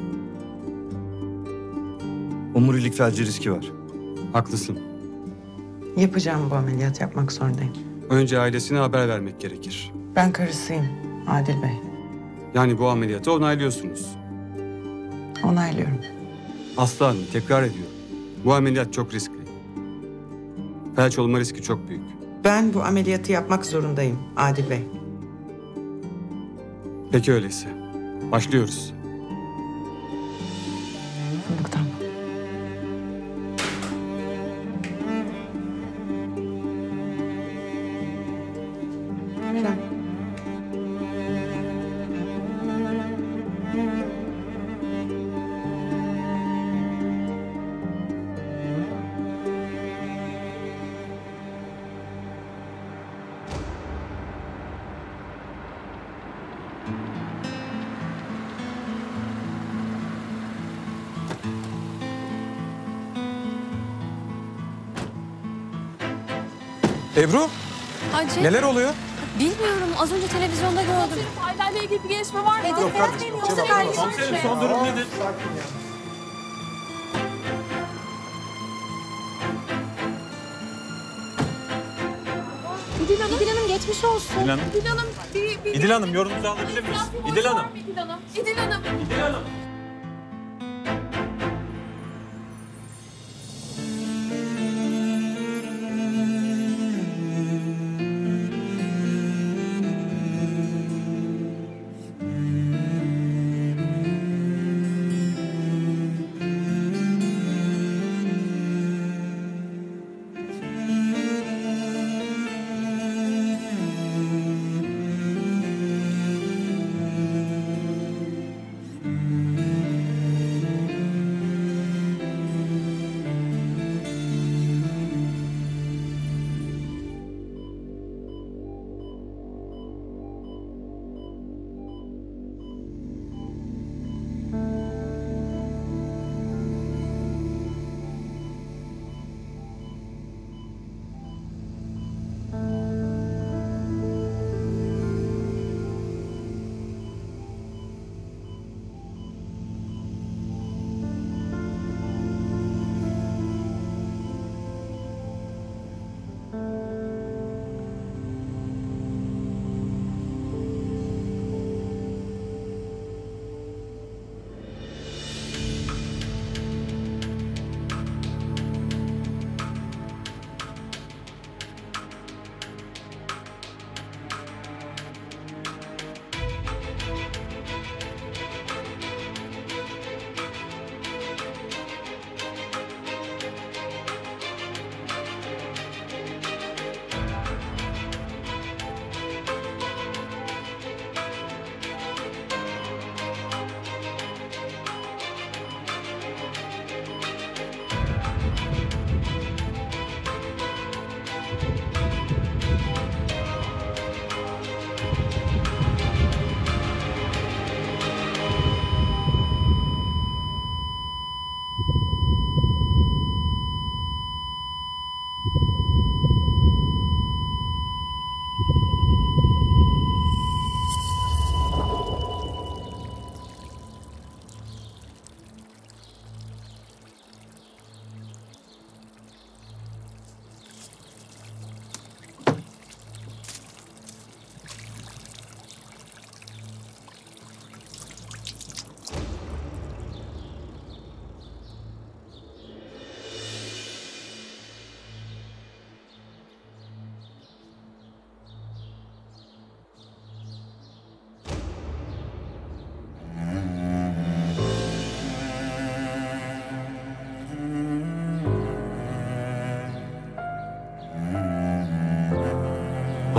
Omurilik felci riski var. Haklısın. Yapacağım bu ameliyat, yapmak zorundayım. Önce ailesine haber vermek gerekir. Ben karısıyım Adil Bey. Yani bu ameliyatı onaylıyorsunuz. Onaylıyorum. Aslı Hanım, tekrar ediyorum. Bu ameliyat çok riskli. Felç olma riski çok büyük. Ben bu ameliyatı yapmak zorundayım Adil Bey. Peki öyleyse. Başlıyoruz. Ebru, Hacı. neler oluyor? Bilmiyorum. Az önce televizyonda gördüm. Aileyle ilgili bir gelişme var mı? Yok kardeşim. Komiserim son durum nedir? İdil Hanım geçmiş olsun. İdil Hanım. İdil Hanım, İdil Hanım, yorumunuzu alabilir miyiz? İdil Hanım. İdil Hanım, İdil Hanım. İdil Hanım.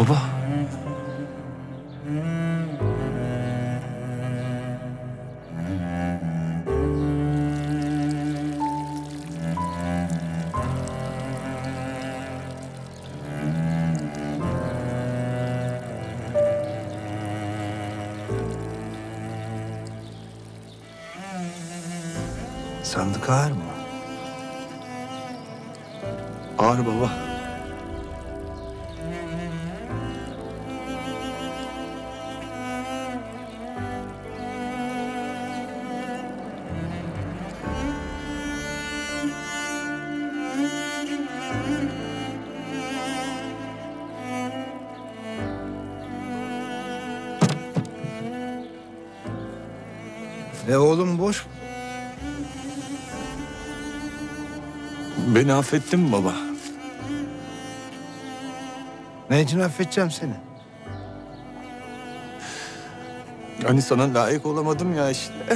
Baba. Sandık ağır mı? Ağır baba. Oğlum boş. Beni affettin mi baba? Ne için affedeceğim seni? Hani sana layık olamadım ya işte.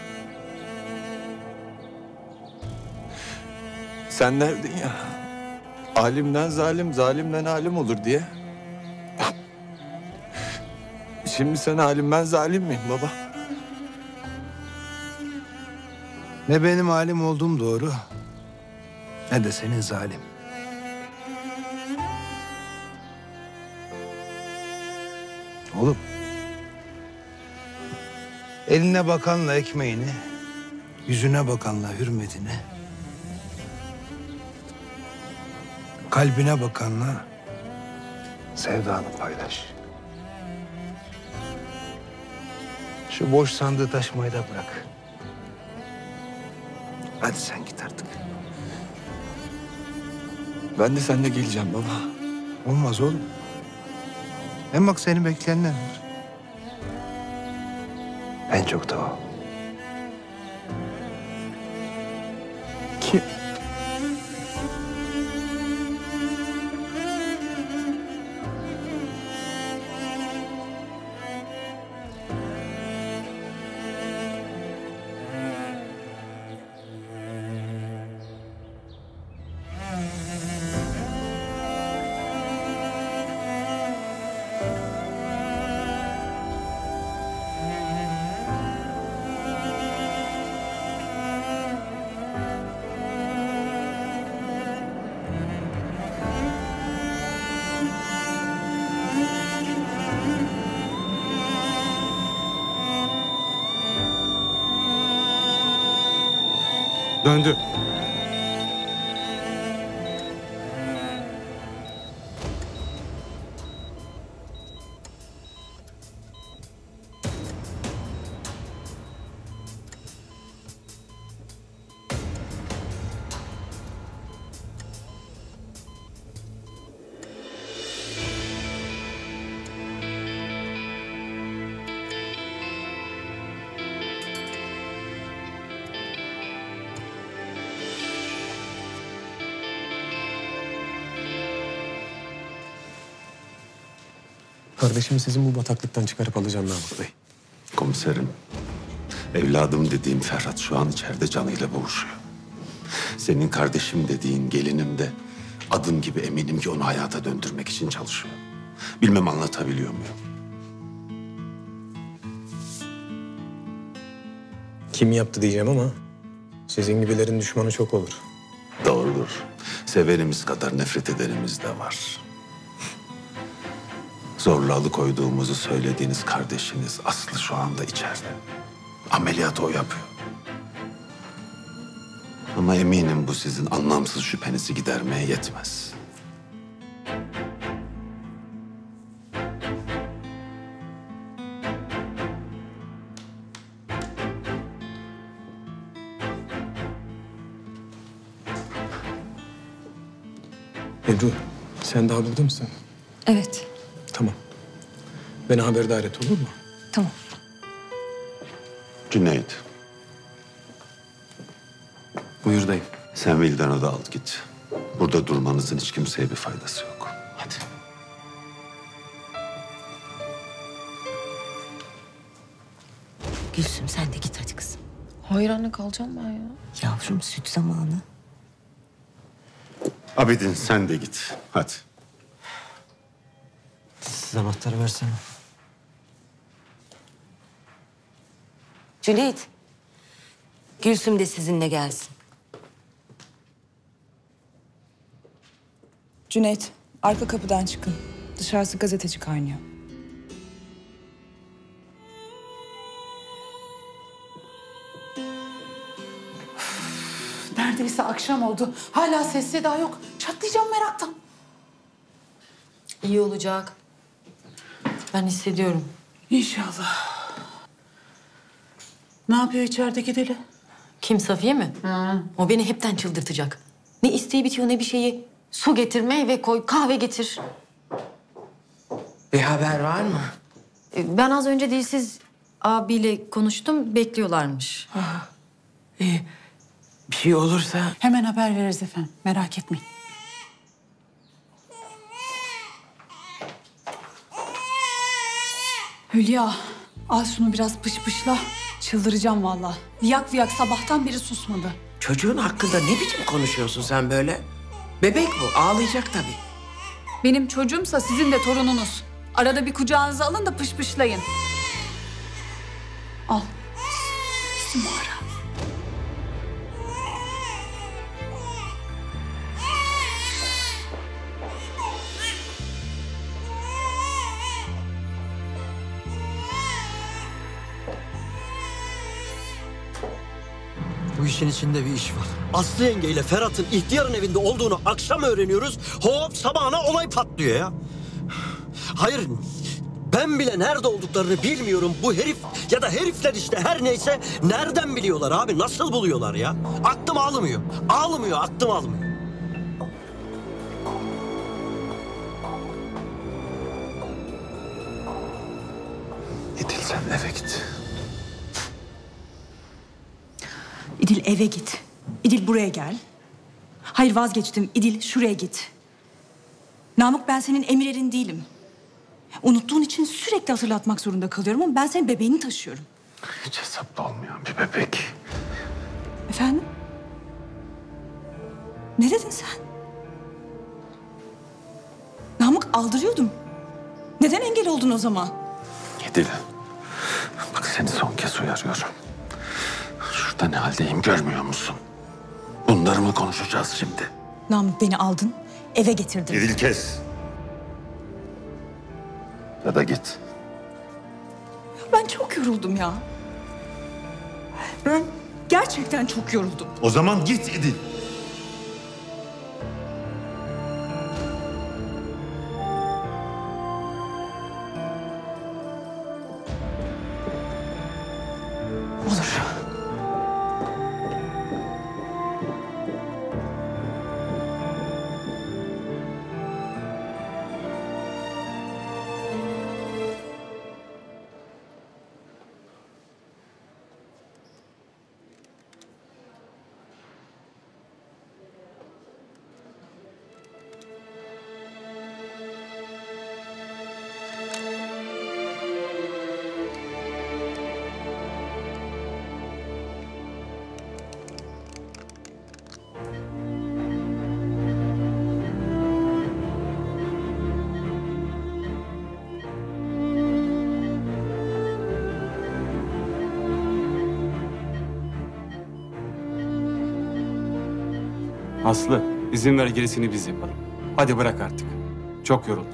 Sen derdin ya. Alimden zalim, zalimden alim olur diye. Şimdi sen alim, ben zalim miyim baba? Ne benim alim olduğum doğru, ne de senin zalim. Oğlum, eline bakanla ekmeğini, yüzüne bakanla hürmetini, kalbine bakanla sevdanı paylaş. Şu boş sandığı taşımayı da bırak. Hadi sen git artık. Ben de seninle geleceğim baba. Olmaz oğlum. Hem bak seni bekleyenler var. En çok da o. Kim? Döndü. Kardeşimi sizin bu bataklıktan çıkarıp alacağım Namık Bey. Komiserim, evladım dediğim Ferhat şu an içeride canıyla boğuşuyor. Senin kardeşim dediğin gelinim de adım gibi eminim ki onu hayata döndürmek için çalışıyor. Bilmem anlatabiliyor muyum? Kim yaptı diyeceğim ama sizin gibilerin düşmanı çok olur. Doğrudur. Severimiz kadar nefret ederimiz de var. Zorla alıkoyduğumuzu söylediğiniz kardeşiniz Aslı şu anda içeride. Ameliyatı o yapıyor. Ama eminim bu sizin anlamsız şüphenizi gidermeye yetmez. Ebru, sen daha burada mısın? Evet. Tamam. Beni haberdar et, olur mu? Tamam. Cüneyt. Buyur dayım. Sen Vildan'ı da al git. Burada durmanızın hiç kimseye bir faydası yok. Hadi. Gülsüm sen de git hadi kızım. Hayır anne, kalacağım ben ya. Yavrum süt zamanı. Abidin sen de git. Hadi. Telsiz anahtarı versene. Cüneyt. Gülsüm de sizinle gelsin. Cüneyt, arka kapıdan çıkın. Dışarısı gazeteci kaynıyor. Neredeyse akşam oldu. Hala ses seda yok. Çatlayacağım meraktan. İyi olacak. Ben hissediyorum. İnşallah. Ne yapıyor içerideki deli? Kim, Safiye mi? O beni hepten çıldırtacak. Ne isteği bitiyor ne bir şeyi. Su getir, meyve koy, kahve getir. Bir haber var mı? Ben az önce Dilsiz abiyle konuştum, bekliyorlarmış. İyi. Bir şey olursa hemen haber veririz efendim. Merak etmeyin. Hülya, al şunu biraz pışpışla. Çıldıracağım vallahi. Viyak viyak sabahtan beri susmadı. Çocuğun hakkında ne biçim konuşuyorsun sen böyle? Bebek bu. Ağlayacak tabii. Benim çocuğumsa sizin de torununuz. Arada bir kucağınıza alın da pışpışlayın. Al. Bizim o ara. Bu işin içinde bir iş var. Aslı yengeyle Ferhat'ın ihtiyarın evinde olduğunu akşam öğreniyoruz. Hop sabahına olay patlıyor ya. Hayır, ben bile nerede olduklarını bilmiyorum. Bu herif ya da herifler işte her neyse nereden biliyorlar abi? Nasıl buluyorlar ya? Aklım almıyor. Almıyor, aklım almıyor. İdil sen eve git. İdil eve git. İdil buraya gel. Hayır vazgeçtim. İdil şuraya git. Namık ben senin emirlerin değilim. Unuttuğun için sürekli hatırlatmak zorunda kalıyorum ama ben senin bebeğini taşıyorum. Hiç hesapta olmayan bir bebek. Efendim? Ne dedin sen? Namık aldırıyordum. Neden engel oldun o zaman? İdil, bak seni son kez uyarıyorum. Şurada ne haldeyim görmüyor musun? Bunları mı konuşacağız şimdi? Namık beni aldın, eve getirdin. İdil kes. Ya da git. Ben çok yoruldum ya. Ben gerçekten çok yoruldum. O zaman git İdil. Olur. Aslı, izin ver gerisini biz yapalım. Hadi bırak artık. Çok yoruldum.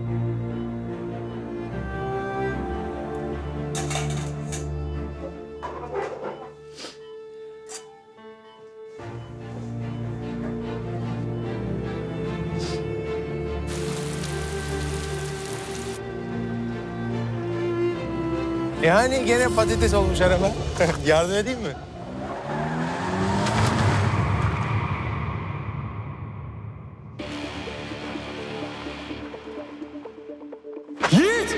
Yani gene patates olmuş araba. Yardım edeyim mi? Yiğit!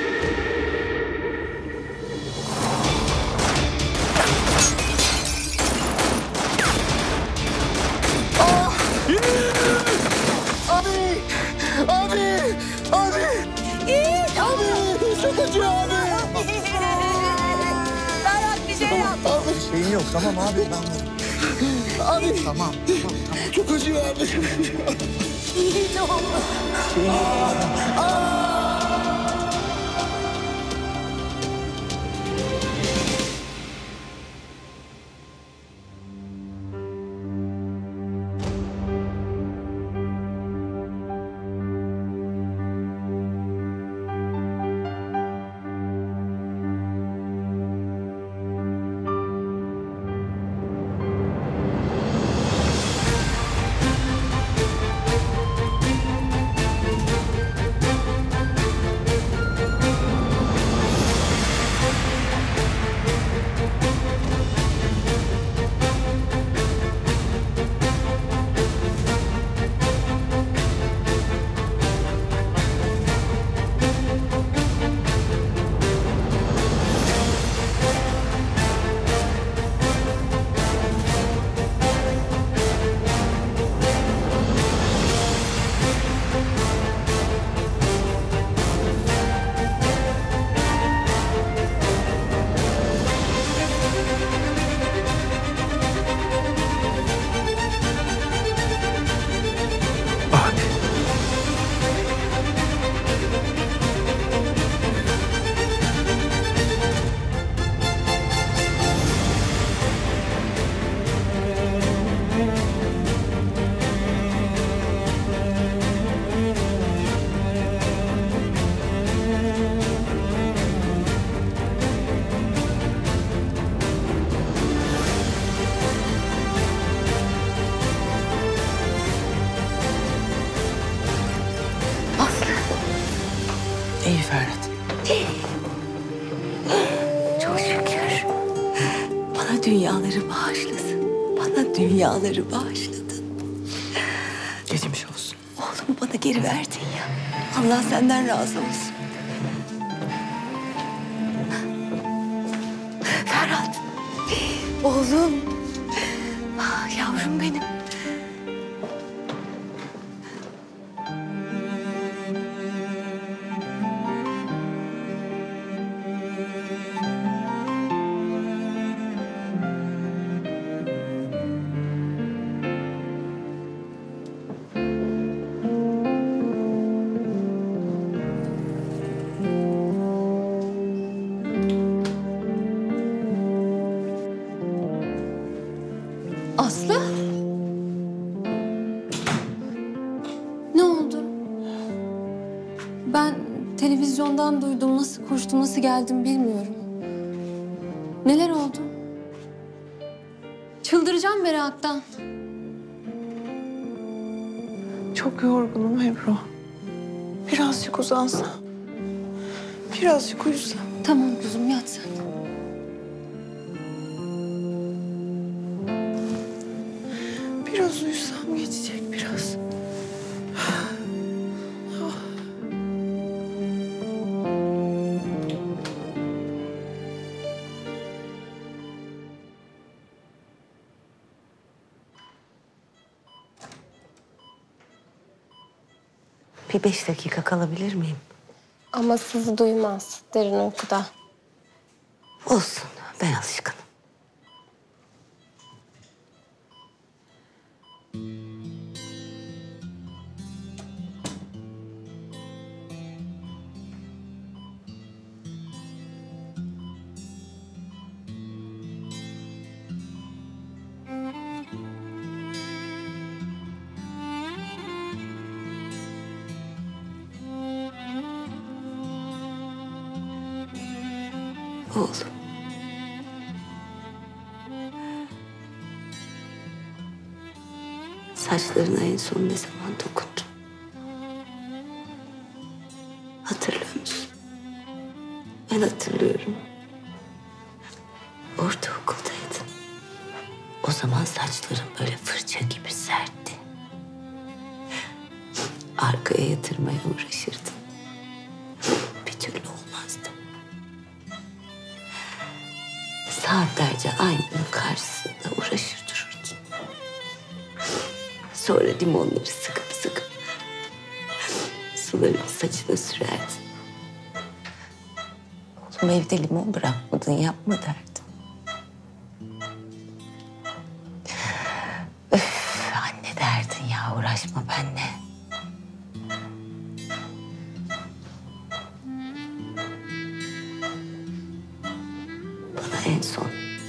Ah! Yiğit! Abi! Abi! Abi! Yiğit! Abi! Çok acıyor abi! Ferhat bir şey yap. Abi! Şeyin yok tamam abi. Abi! Tamam. Çok acıyor abi! Yiğit oğlum. Aa! bana dünyaları bağışladın. Bana dünyaları bağışladın. Geçmiş olsun. Oğlumu bana geri verdin ya. Allah senden razı olsun. Ferhat. Oğlum. Ah, yavrum benim. Aslı? Ne oldu? Ben televizyondan duydum. Nasıl koştum, nasıl geldim bilmiyorum. Neler oldu? Çıldıracağım meraktan. Çok yorgunum Ebru. Birazcık uzansam. Birazcık uyusam. Tamam kuzum, yat sen. Biraz uyusam geçecek biraz. Bir 5 dakika kalabilir miyim? Ama sizi duymaz derin uykuda. Olsun, ben alışkınım. Oğlum. Saçlarına en son ne zaman dokundun? Hatırlıyor musun? Ben hatırlıyorum. Ortaokuldaydın. O zaman saçların böyle fırça gibi sertti. Arkaya yatırmaya uğraşırdın. Bir türlü olmazdı. Saatlerce aynanın karşısında uğraşır dururdun. Sonra limonları sıkıp sularını saçına sürerdin. Oğlum evde limon bırakmadın, yapma derdim. Öf, anne derdin ya, uğraşma benimle. Bana en son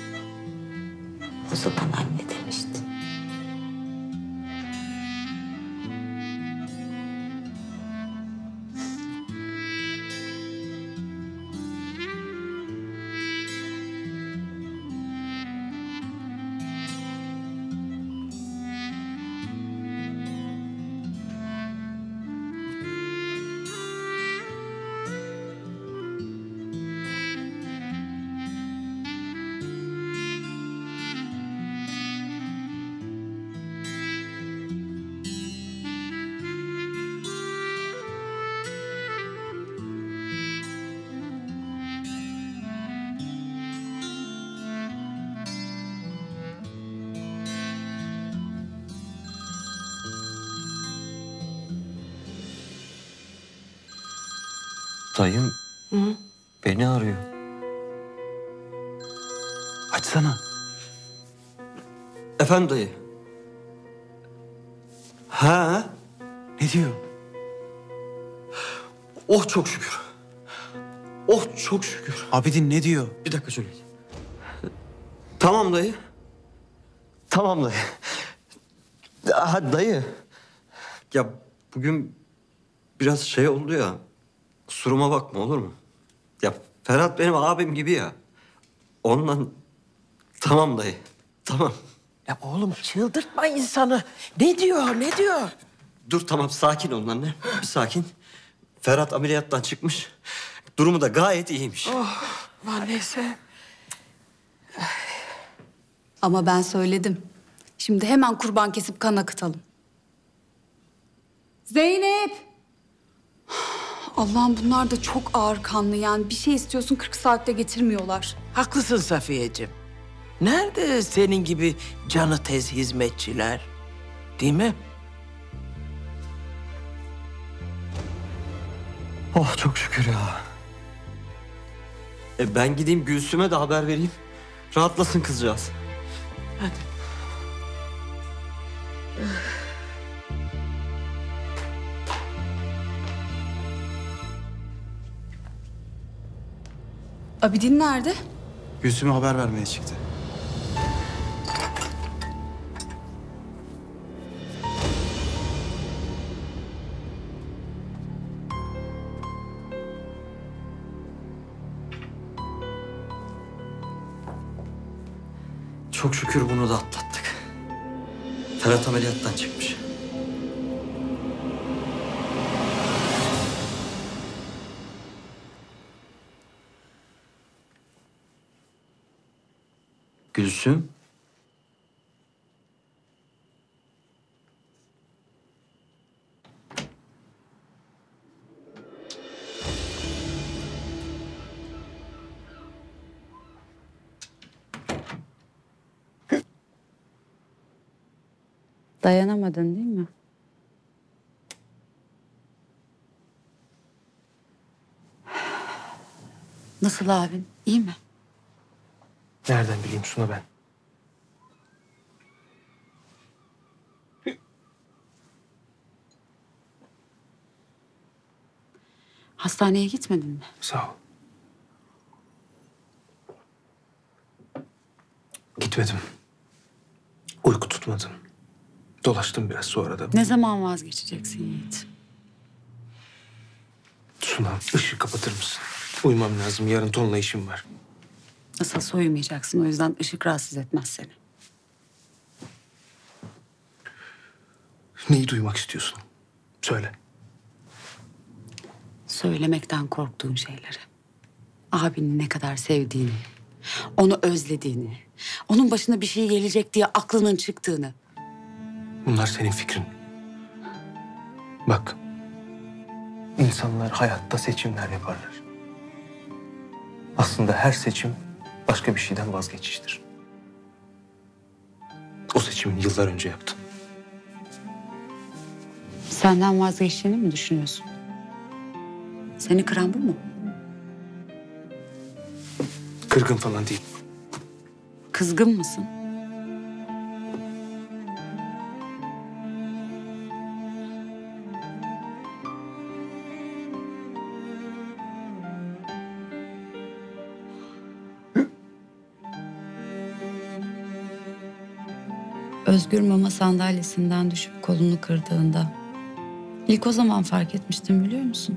o zaman anne demiştin. Dayım beni arıyor. Açsana. Efendim dayı. Ha? Ne diyor? Oh çok şükür. Oh çok şükür. Abidin ne diyor? Bir dakika şöyle. Tamam dayı. Tamam dayı. Hadi dayı. Ya bugün biraz şey oldu ya. Kusuruma bakma olur mu? Ya Ferhat benim abim gibi ya. Ondan tamam dayı. Tamam. Ya oğlum çıldırtma insanı. Ne diyor, ne diyor? Dur tamam sakin olun anne. Bir sakin. Ferhat ameliyattan çıkmış. Durumu da gayet iyiymiş. Oh, neyse. Ama ben söyledim. Şimdi hemen kurban kesip kan akıtalım. Zeynep! Allah'ım bunlar da çok ağır kanlı yani. Bir şey istiyorsun 40 saatte getirmiyorlar. Haklısın Safiyeciğim. Nerede senin gibi canı tez hizmetçiler? Değil mi? Oh çok şükür ya. Ben gideyim Gülsüm'e de haber vereyim. Rahatlasın kızcağız. Hadi. Abidin nerede? Gülsüm'e haber vermeye çıktı. Çok şükür bunu da atlattık. Ferhat ameliyattan çıkmış. Gülsüm. Dayanamadın değil mi? Nasıl abin? İyi mi? Nereden bileyim Suna ben? Hastaneye gitmedin mi? Sağ ol. Gitmedim. Uyku tutmadım. Dolaştım biraz sonra da. Ne zaman vazgeçeceksin Yiğit? Suna, ışığı kapatır mısın? Uyumam lazım. Yarın tonla işim var. Asıl soyumayacaksın. O yüzden ışık rahatsız etmez seni. Neyi duymak istiyorsun? Söyle. Söylemekten korktuğun şeyleri. Abini ne kadar sevdiğini, onu özlediğini, onun başına bir şey gelecek diye aklının çıktığını. Bunlar senin fikrin. Bak, insanlar hayatta seçimler yaparlar. Aslında her seçim başka bir şeyden vazgeçiştir. O seçimini yıllar önce yaptım. Senden vazgeçtiğini mi düşünüyorsun? Seni kıran bu mu? Kırgın falan değil. Kızgın mısın? Özgür mama sandalyesinden düşüp kolunu kırdığında ilk o zaman fark etmiştim biliyor musun?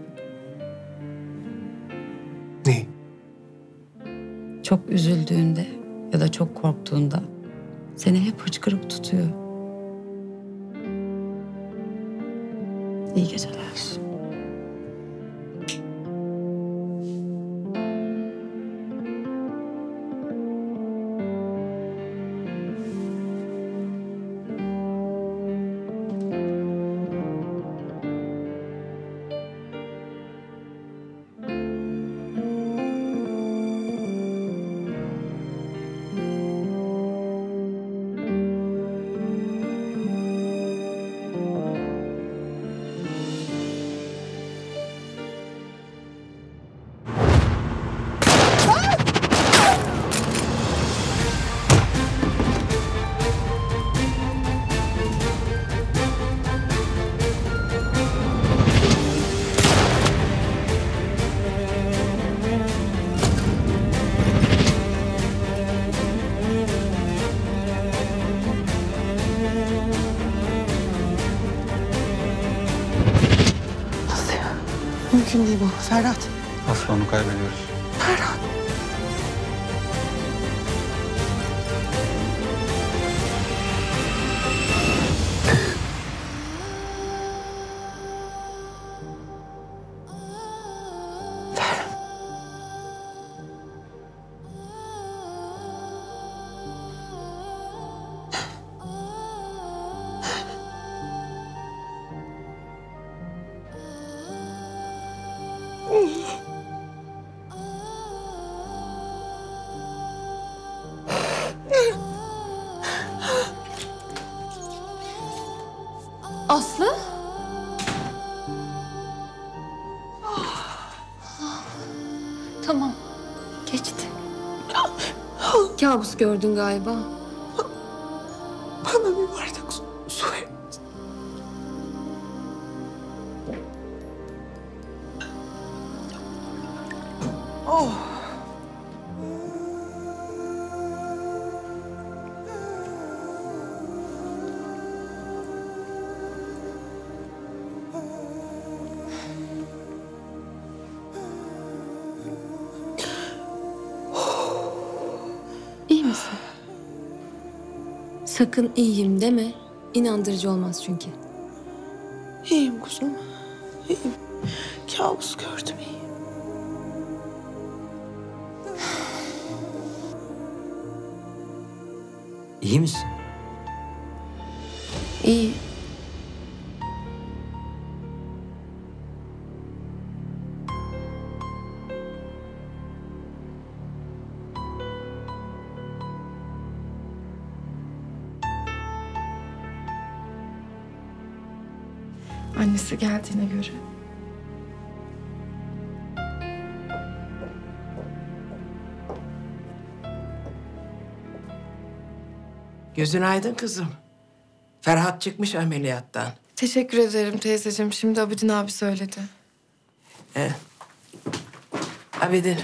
Neyi? Çok üzüldüğünde ya da çok korktuğunda seni hep hıçkırık tutuyor. İyi geceler. Mümkün değil bu. Ferhat. Asla onu kaybediyoruz. Ferhat. Aslı? Tamam. Geçti. Kabus gördün galiba. Bana bir bardak su ver. Oh. İyi misin? Sakın iyiyim deme. İnandırıcı olmaz çünkü. İyiyim kuzum. İyiyim. Kabus gördüm, iyiyim. İyi misin? İyi. Annesi geldiğine göre. Gözün aydın kızım. Ferhat çıkmış ameliyattan. Teşekkür ederim teyzeciğim. Şimdi Abidin abi söyledi. Abidin,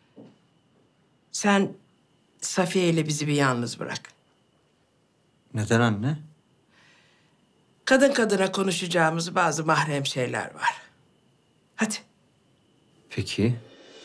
sen Safiye ile bizi bir yalnız bırak. Neden anne? Kadın kadına konuşacağımız bazı mahrem şeyler var. Hadi. Peki.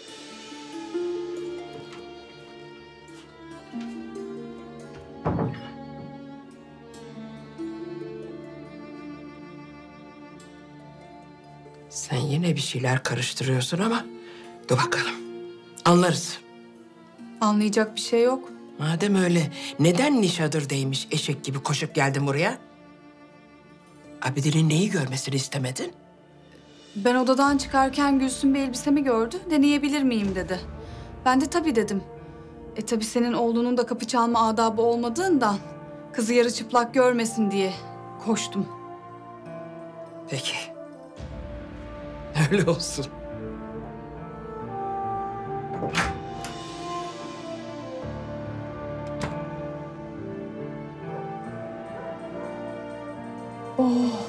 Sen yine bir şeyler karıştırıyorsun ama dur bakalım. Anlarız. Anlayacak bir şey yok. Madem öyle neden nişadır değmiş eşek gibi koşup geldin buraya? Abidin'in neyi görmesini istemedin? Ben odadan çıkarken Gülsüm bir elbisemi gördü. Deneyebilir miyim dedi. Ben de tabii dedim. Tabii senin oğlunun da kapı çalma adabı olmadığından kızı yarı çıplak görmesin diye koştum. Peki. Öyle olsun. Oh.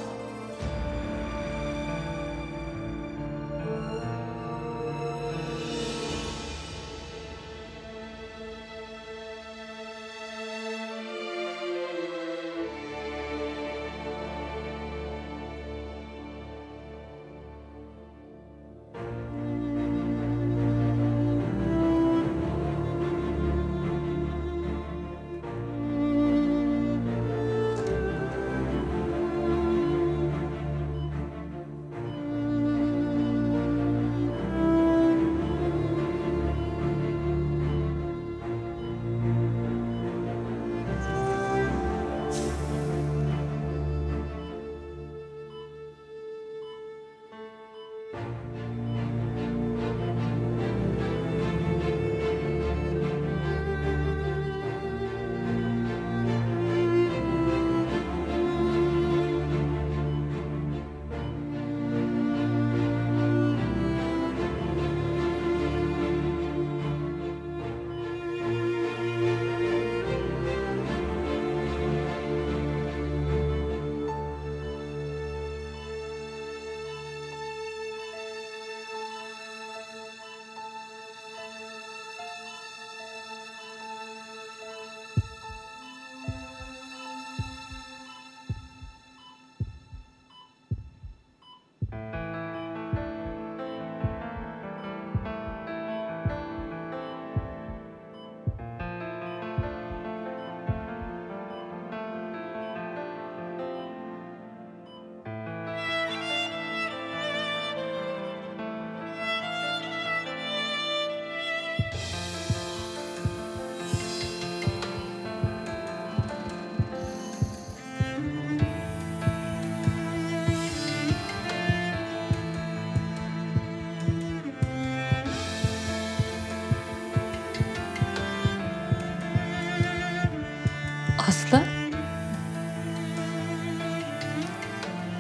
Aslı?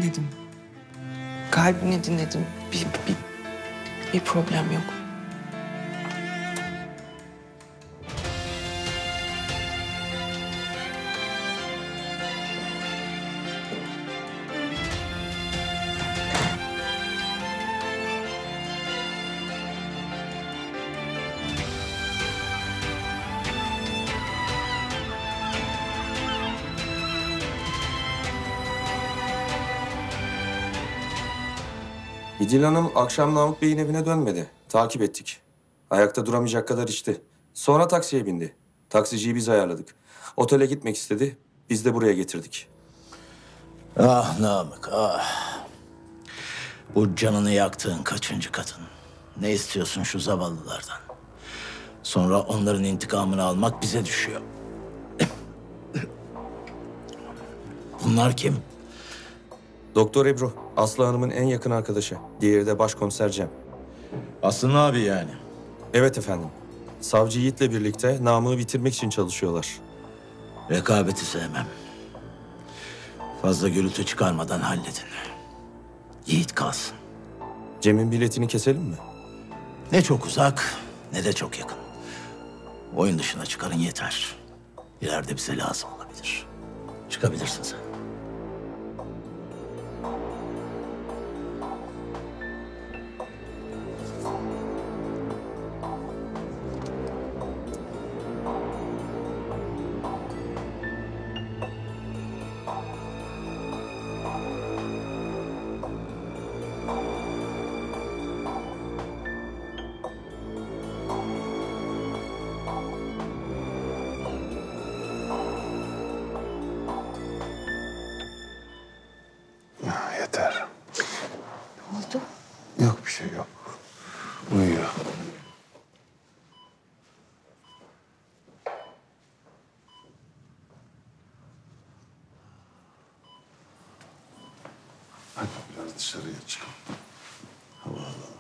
dinledim. Kalbini dinledim. Bir problem yok. İdil Hanım akşam Namık Bey'in evine dönmedi. Takip ettik. Ayakta duramayacak kadar içti. Sonra taksiye bindi. Taksiciyi biz ayarladık. Otele gitmek istedi. Biz de buraya getirdik. Ah Namık, ah. Bu canını yaktığın kaçıncı kadın? Ne istiyorsun şu zavallılardan? Sonra onların intikamını almak bize düşüyor. Bunlar kim? Doktor Ebru, Aslı Hanım'ın en yakın arkadaşı. Diğeri de başkomiser Cem. Aslı'nın abi yani. Evet efendim. Savcı Yiğit'le birlikte Namık'ı bitirmek için çalışıyorlar. Rekabeti sevmem. Fazla gürültü çıkarmadan halledin. Yiğit kalsın. Cem'in biletini keselim mi? Ne çok uzak ne de çok yakın. Oyun dışına çıkarın yeter. İleride bize lazım olabilir. Çıkabilirsin sen. Yeter. Ne oldu? Yok bir şey yok. Uyuyor. Hadi biraz dışarıya çıkalım. Hava alalım.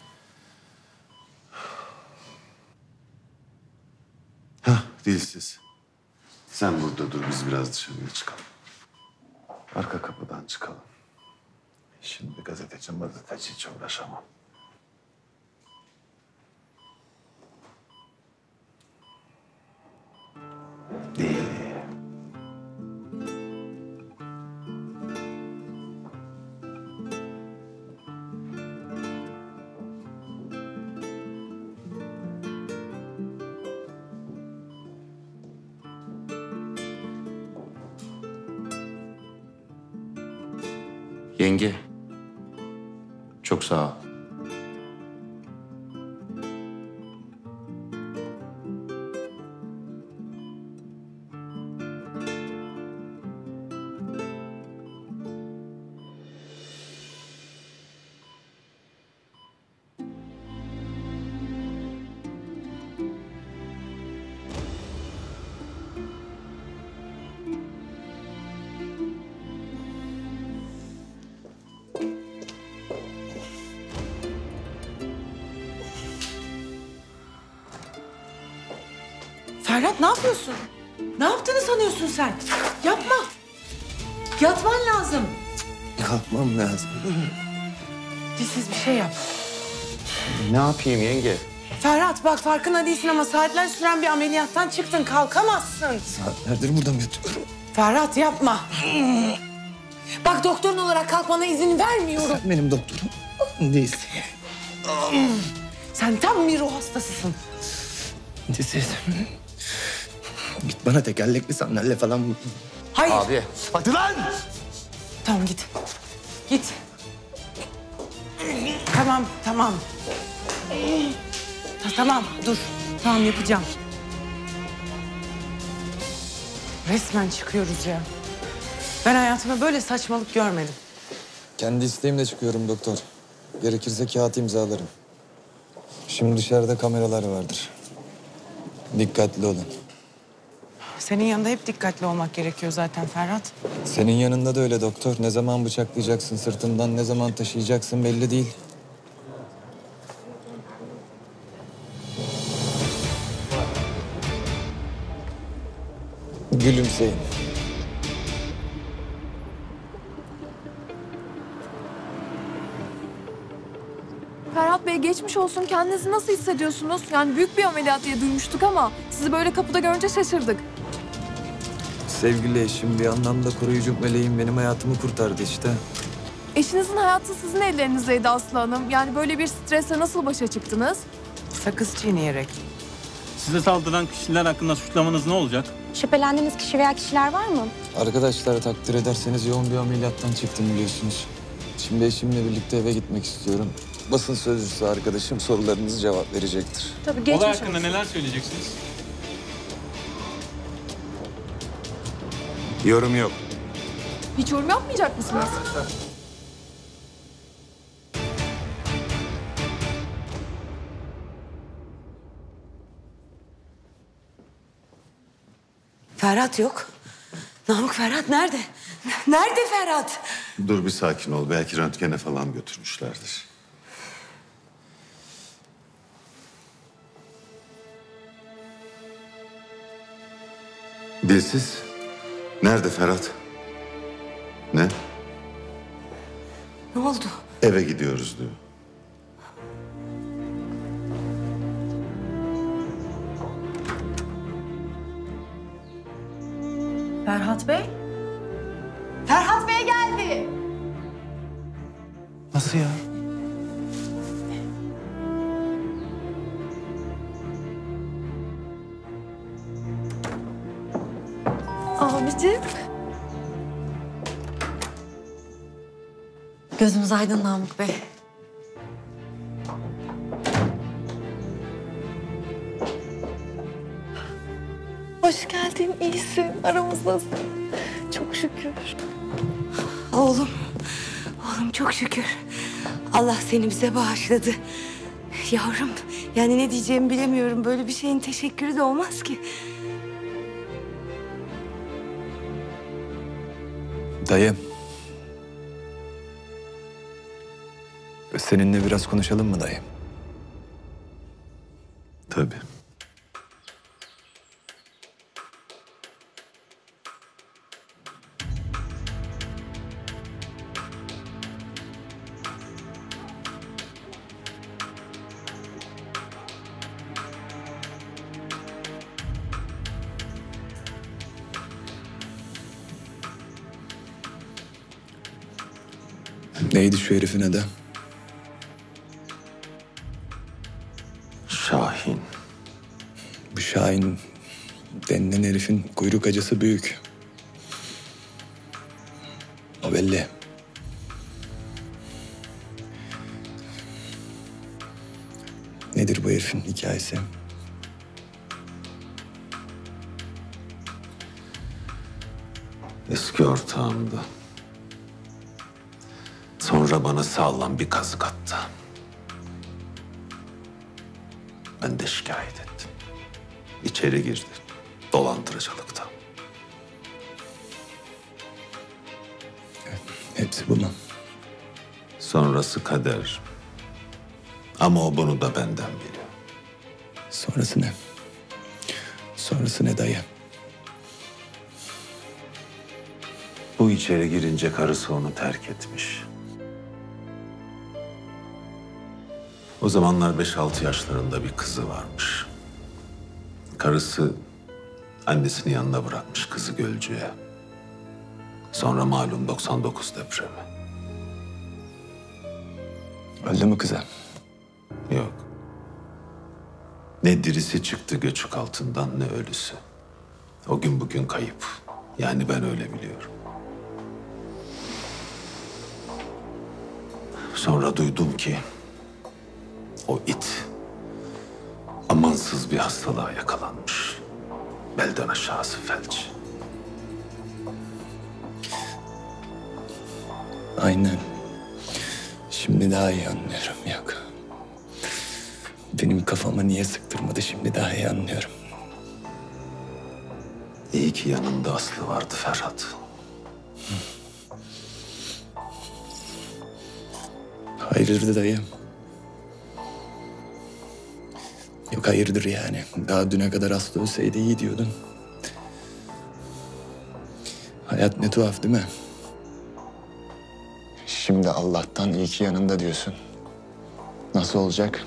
Hah, Dilsiz. Sen burada dur, biz biraz dışarıya çıkalım. Arka kapıdan çıkalım. Şimdi gazeteci hiç uğraşamam. Değil. Yenge. Çok sağ ol. Ferhat ne yapıyorsun? Ne yaptığını sanıyorsun sen? Yapma. Yatman lazım. Kalkmam lazım. Dilsiz bir şey yap. Ne yapayım yenge? Ferhat bak farkında değilsin ama saatler süren bir ameliyattan çıktın. Kalkamazsın. Saatlerdir burada mı yatıyorum? Ferhat yapma. Bak doktorun olarak kalkmana izin vermiyorum. Sen benim doktorum değilsin. Sen tam bir ruh hastasısın. Dilsiz. Git bana tekerlekli sandalye falan bul. Hayır. Abi. Hadi lan! Tamam git. Git. Tamam, tamam. Tamam, dur. Tamam yapacağım. Resmen çıkıyoruz ya. Ben hayatımda böyle saçmalık görmedim. Kendi isteğimle çıkıyorum doktor. Gerekirse kağıt imzalarım. Şimdi dışarıda kameralar vardır. Dikkatli olun. Senin yanında hep dikkatli olmak gerekiyor zaten Ferhat. Senin yanında da öyle doktor. Ne zaman bıçaklayacaksın sırtından, ne zaman taşıyacaksın belli değil. Gülümseyin. geçmiş olsun. Kendinizi nasıl hissediyorsunuz? Yani büyük bir ameliyat diye duymuştuk ama sizi böyle kapıda görünce şaşırdık. Sevgili eşim bir anlamda koruyucu meleğim benim hayatımı kurtardı işte. Eşinizin hayatı sizin ellerinizdeydi Aslı Hanım. Yani böyle bir stresle nasıl başa çıktınız? Sakız çiğneyerek. Size saldıran kişiler hakkında suçlamanız ne olacak? Şüphelendiğiniz kişi veya kişiler var mı? Arkadaşlar takdir ederseniz yoğun bir ameliyattan çıktım biliyorsunuz. Şimdi eşimle birlikte eve gitmek istiyorum. Basın sözcüsü arkadaşım sorularınızı cevap verecektir. Tabii geçmiş Olay hakkında neler söyleyeceksiniz? Yorum yok. Hiç yorum yapmayacak mısınız? Ferhat yok. Namık Ferhat nerede? Nerede Ferhat? Dur bir sakin ol. Belki röntgene falan götürmüşlerdir. Dilsiz. Nerede Ferhat? Ne? Ne oldu? Eve gidiyoruz diyor. Ferhat Bey? Ferhat Bey geldi. Nasıl ya? Abicim. Gözümüz aydın Namık Bey. Hoş geldin, iyisin, aramızdasın. Çok şükür. Oğlum. Oğlum çok şükür. Allah seni bize bağışladı. Yavrum yani ne diyeceğimi bilemiyorum. Böyle bir şeyin teşekkürü de olmaz ki. Dayı. Seninle biraz konuşalım mı dayı? Tabii. Neydi şu herifin adı? Şahin. Bu Şahin denilen herifin kuyruk acısı büyük. O belli. Nedir bu herifin hikayesi? Eski ortağımdı. Sonra bana sağlam bir kazık attı. Ben de şikayet ettim. İçeri girdi. Dolandırıcılıkta. Hepsi bu mu? Sonrası kader. Ama o bunu da benden biliyor. Sonrası ne? Sonrası ne dayı? Bu içeri girince karısı onu terk etmiş. O zamanlar 5-6 yaşlarında bir kızı varmış. Karısı annesini yanına bırakmış kızı Gölcük'e. Sonra malum 99 depremi. Öldü mü kıza? Yok. Ne dirisi çıktı göçük altından ne ölüsü. O gün bugün kayıp. Yani ben öyle biliyorum. Sonra duydum ki o it amansız bir hastalığa yakalanmış. Belden aşağısı felç. Aynen. Şimdi daha iyi anlıyorum. Yok. Benim kafama niye sıktırmadı şimdi daha iyi anlıyorum. İyi ki yanında Aslı vardı Ferhat. Hayırdır dayı? Yok hayırdır yani. Daha düne kadar Aslı ölseydi iyi diyordun. Hayat ne tuhaf değil mi? Şimdi Allah'tan iyi ki yanında diyorsun. Nasıl olacak?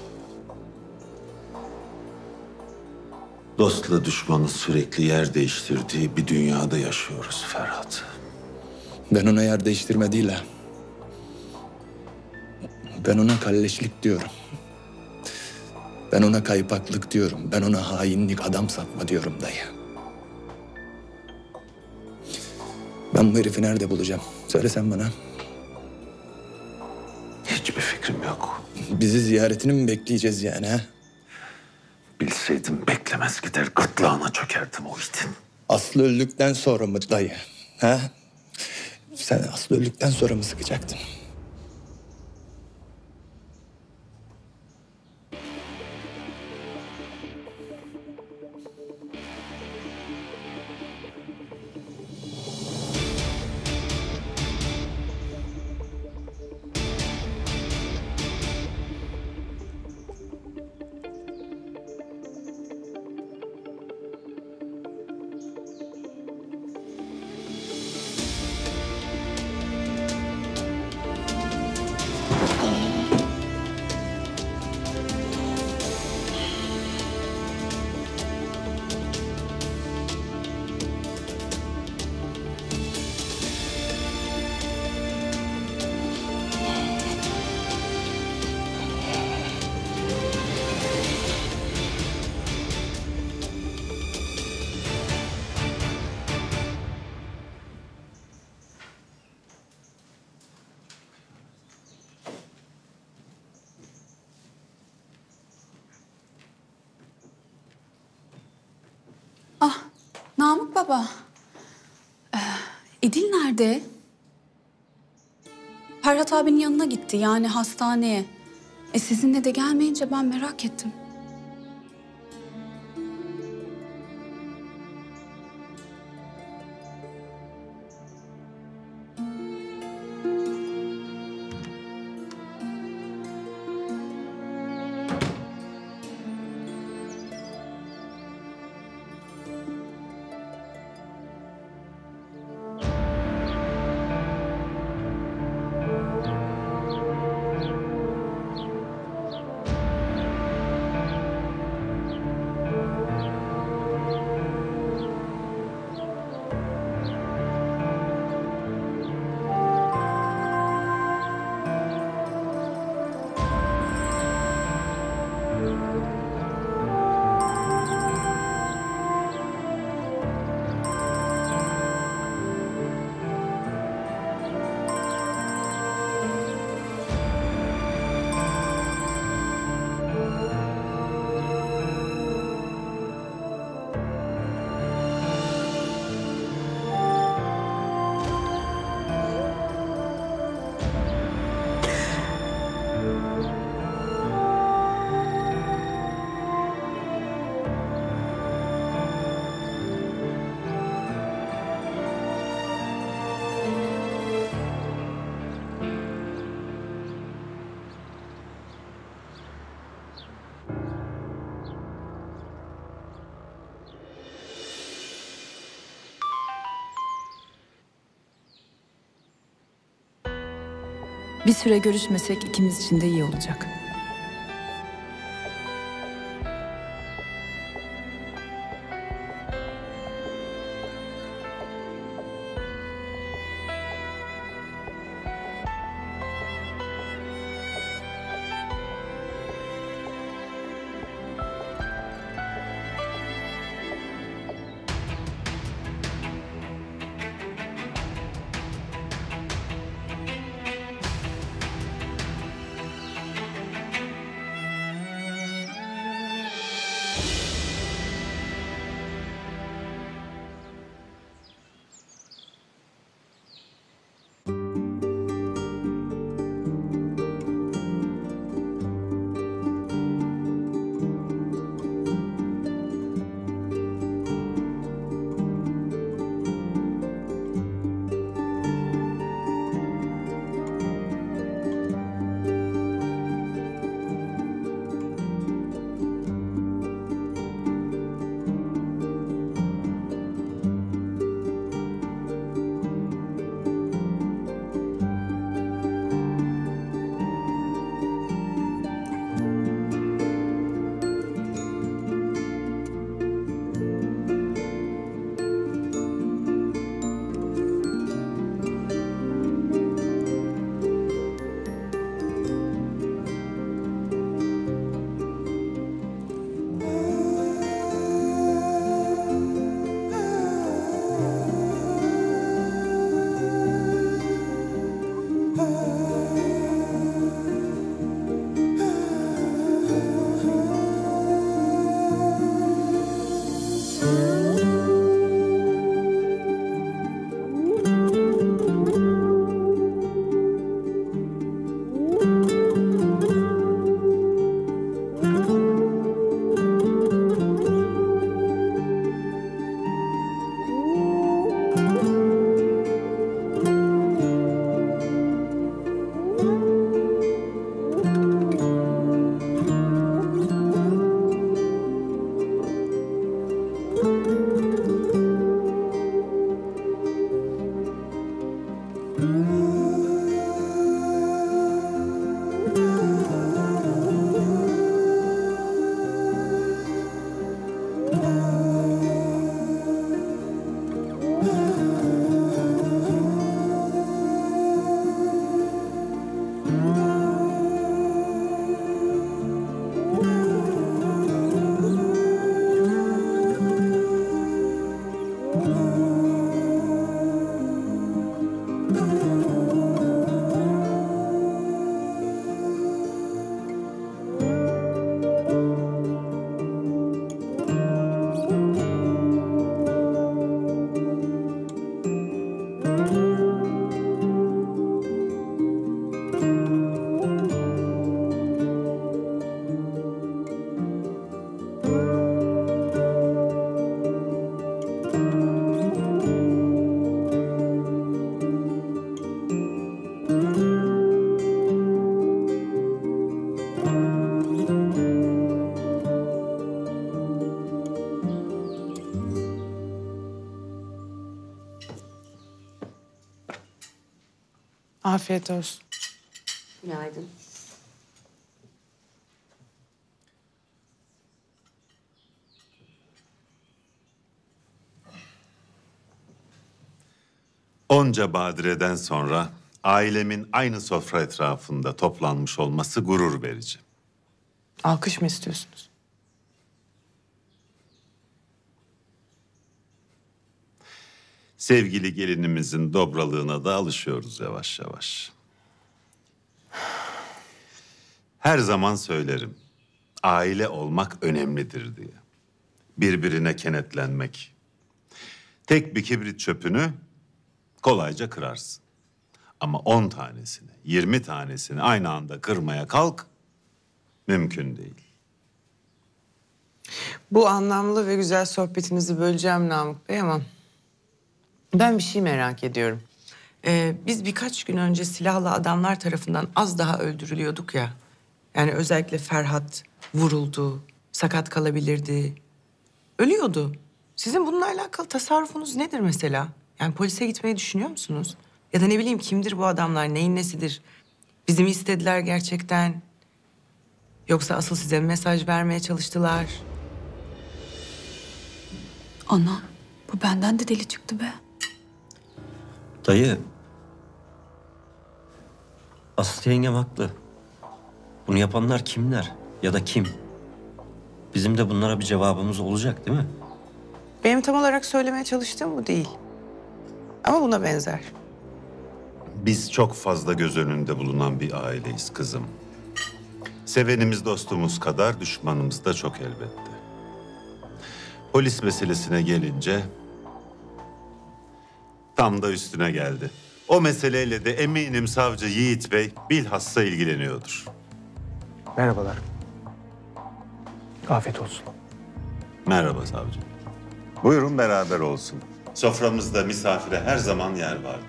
Dostla düşmanın sürekli yer değiştirdiği bir dünyada yaşıyoruz Ferhat. Ben ona yer değiştirme değil ha. Ben ona kalleşlik diyorum. Ben ona kaypaklık diyorum. Ben ona hainlik, adam satma diyorum dayı. Ben bu herifi nerede bulacağım? Söyle sen bana. Hiçbir fikrim yok. Bizi ziyaretini mi bekleyeceğiz yani ha? Bilseydim beklemez gider gırtlağına çökerdim o itin. Aslı öldükten sonra mı dayı? Ha? Sen Aslı öldükten sonra mı sıkacaktın? Namık baba. İdil nerede? Ferhat abinin yanına gitti, yani hastaneye. Sizinle de gelmeyince ben merak ettim. Bir süre görüşmesek ikimiz için de iyi olacak. Afiyet olsun. Günaydın. Onca badireden sonra ailemin aynı sofra etrafında toplanmış olması gurur verici. Alkış mı istiyorsunuz? Sevgili gelinimizin dobralığına da alışıyoruz yavaş yavaş. Her zaman söylerim, aile olmak önemlidir diye. Birbirine kenetlenmek. Tek bir kibrit çöpünü kolayca kırarsın. Ama 10 tanesini, 20 tanesini aynı anda kırmaya kalk, mümkün değil. Bu anlamlı ve güzel sohbetinizi böleceğim Namık Bey ama ben bir şey merak ediyorum. Biz birkaç gün önce silahlı adamlar tarafından az daha öldürülüyorduk ya. Yani özellikle Ferhat vuruldu, sakat kalabilirdi, ölüyordu. Sizin bununla alakalı tasarrufunuz nedir mesela? Yani polise gitmeyi düşünüyor musunuz? Ya da ne bileyim kimdir bu adamlar, neyin nesidir? Bizi mi istediler gerçekten? Yoksa asıl size mi mesaj vermeye çalıştılar? Ana, bu benden de deli çıktı be. Dayı. Aslı yengem haklı. Bunu yapanlar kimler? Ya da kim? Bizim de bunlara bir cevabımız olacak değil mi? Benim tam olarak söylemeye çalıştığım bu değil. Ama buna benzer. Biz çok fazla göz önünde bulunan bir aileyiz kızım. Sevenimiz dostumuz kadar düşmanımız da çok elbette. Polis meselesine gelince tam da üstüne geldi. O meseleyle de eminim savcı Yiğit Bey bilhassa ilgileniyordur. Merhabalar. Afiyet olsun. Merhaba savcı. Buyurun beraber olsun. Soframızda misafire her zaman yer vardır.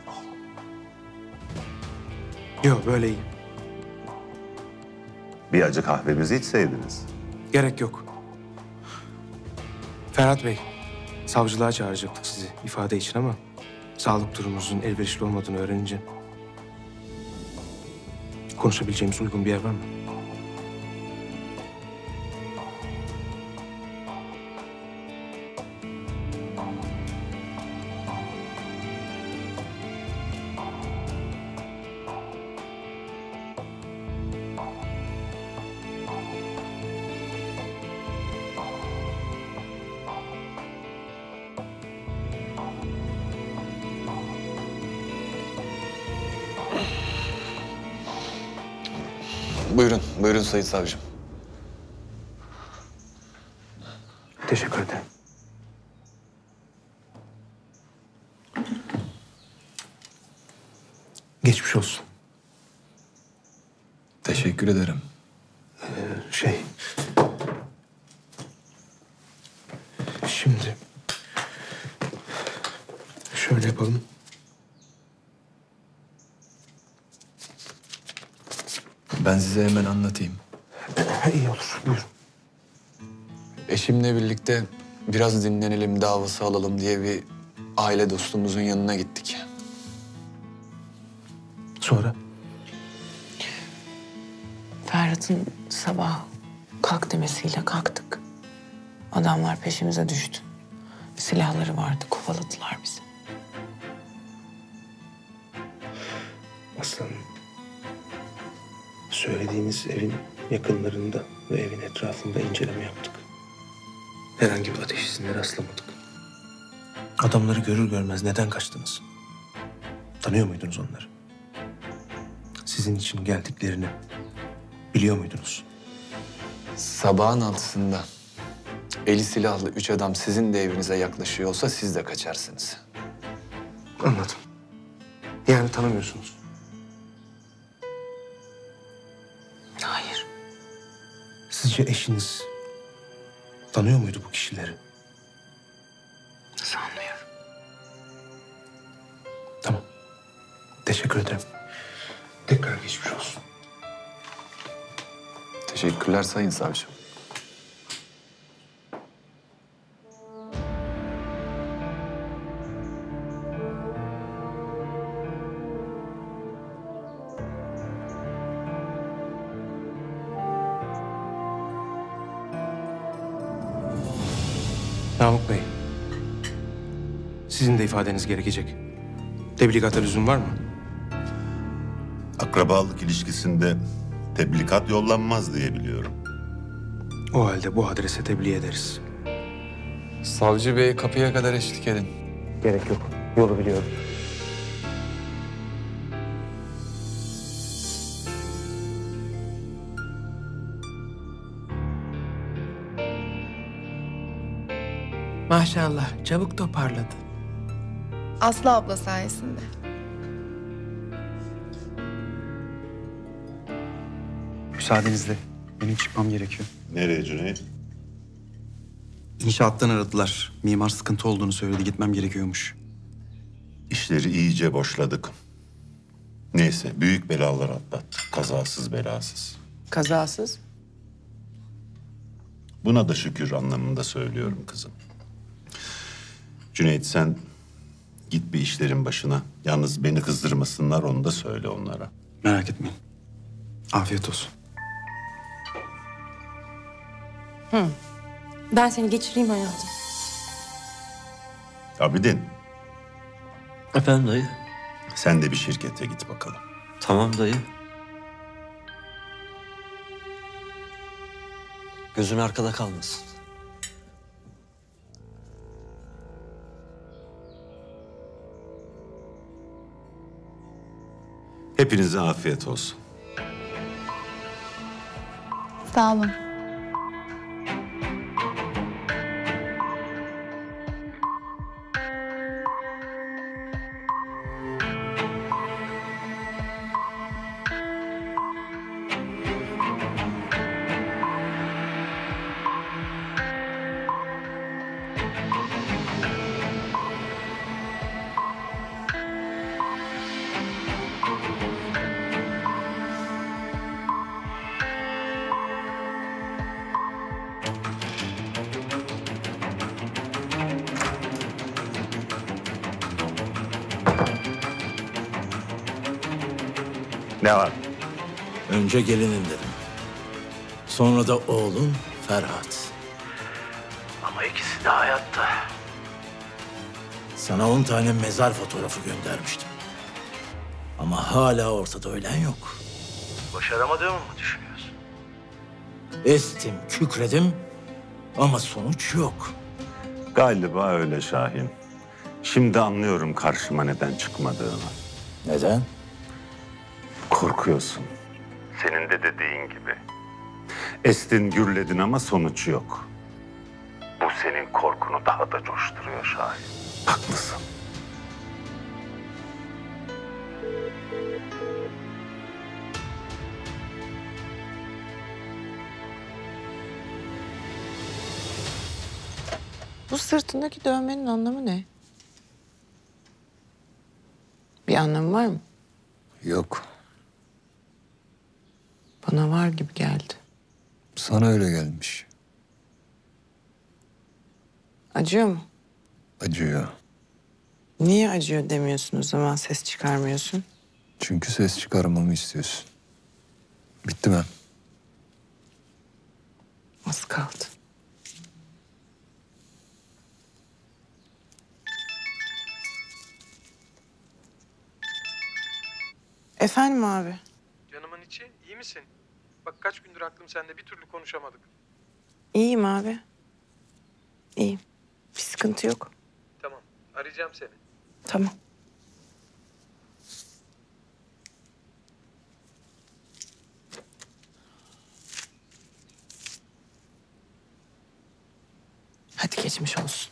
Yok böyle iyi. Bir acı kahvemizi içseydiniz. Gerek yok. Ferhat Bey, savcılığa çağıracaktık sizi ifade için ama sağlık durumunuzun elverişli olmadığını öğrenince konuşabileceğimiz uygun bir yer var mı? Buyurun, buyurun Sayın Savcım. Teşekkür ederim. Geçmiş olsun. Teşekkür ederim. Şimdi şöyle yapalım. Ben size hemen anlatayım. İyi olur, buyurun. Eşimle birlikte biraz dinlenelim, davası alalım diye bir aile dostumuzun yanına gittik. Sonra? Ferhat'ın sabah kalk demesiyle kalktık. Adamlar peşimize düştü. Silahları vardı, kovaladılar bizi. Aslanım, söylediğiniz evin yakınlarında ve evin etrafında inceleme yaptık. Herhangi bir ateş izine rastlamadık. Adamları görür görmez neden kaçtınız? Tanıyor muydunuz onları? Sizin için geldiklerini biliyor muydunuz? Sabahın 6'sında eli silahlı 3 adam sizin de evinize yaklaşıyor olsa siz de kaçarsınız. Anladım. Yani tanımıyorsunuz. Hayır. Sizce eşiniz tanıyor muydu bu kişileri? Sanmıyorum. Tamam. Teşekkür ederim. Tekrar geçmiş olsun. Teşekkürler Sayın Savcım. Namık Bey, sizin de ifadeniz gerekecek. Teblikata lüzum var mı? Akrabalık ilişkisinde tebligat yollanmaz diye biliyorum. O halde bu adrese tebliğ ederiz. Savcı Bey kapıya kadar eşlik edin. Gerek yok. Yolu biliyorum. Maşallah çabuk toparladı. Aslı abla sayesinde. Müsaadenizle. Benim çıkmam gerekiyor. Nereye Cüneyt? İnşaattan aradılar. Mimar sıkıntı olduğunu söyledi. Gitmem gerekiyormuş. İşleri iyice boşladık. Neyse, büyük belalar atlattık. Kazasız belasız. Kazasız. Buna da şükür anlamında söylüyorum kızım. Cüneyt sen git bir işlerin başına. Yalnız beni kızdırmasınlar, onu da söyle onlara. Merak etmeyin. Afiyet olsun. Ben seni geçireyim hayatım. Abidin, Efendim dayı? sen de bir şirkete git bakalım. Tamam dayı. Gözün arkada kalmasın. Hepinize afiyet olsun. Sağ olun. Ne var? Önce gelinin dedim. Sonra da oğlun Ferhat. Ama ikisi de hayatta. Sana 10 tane mezar fotoğrafı göndermiştim. Ama hala ortada ölen yok. Başaramadığımı mı düşünüyorsun? Estim, kükredim ama sonuç yok. Galiba öyle Şahin. Şimdi anlıyorum karşıma neden çıkmadığını. Neden? Korkuyorsun. Senin de dediğin gibi. Estin, gürledin ama sonuç yok. Bu senin korkunu daha da coşturuyor Şahin. Haklısın. Bu sırtındaki dövmenin anlamı ne? Bir anlamı var mı? Yok. Bana var gibi geldi. Sana öyle gelmiş. Acıyor mu? Acıyor. Niye acıyor demiyorsun o zaman, ses çıkarmıyorsun? Çünkü ses çıkarmamı istiyorsun. Bitti mi? Az kaldı. Efendim abi? Canımın içi, iyi misin? Bak kaç gündür aklım sende, bir türlü konuşamadık. İyiyim abi. İyiyim. Bir sıkıntı yok. Tamam, arayacağım seni. Tamam. Hadi geçmiş olsun.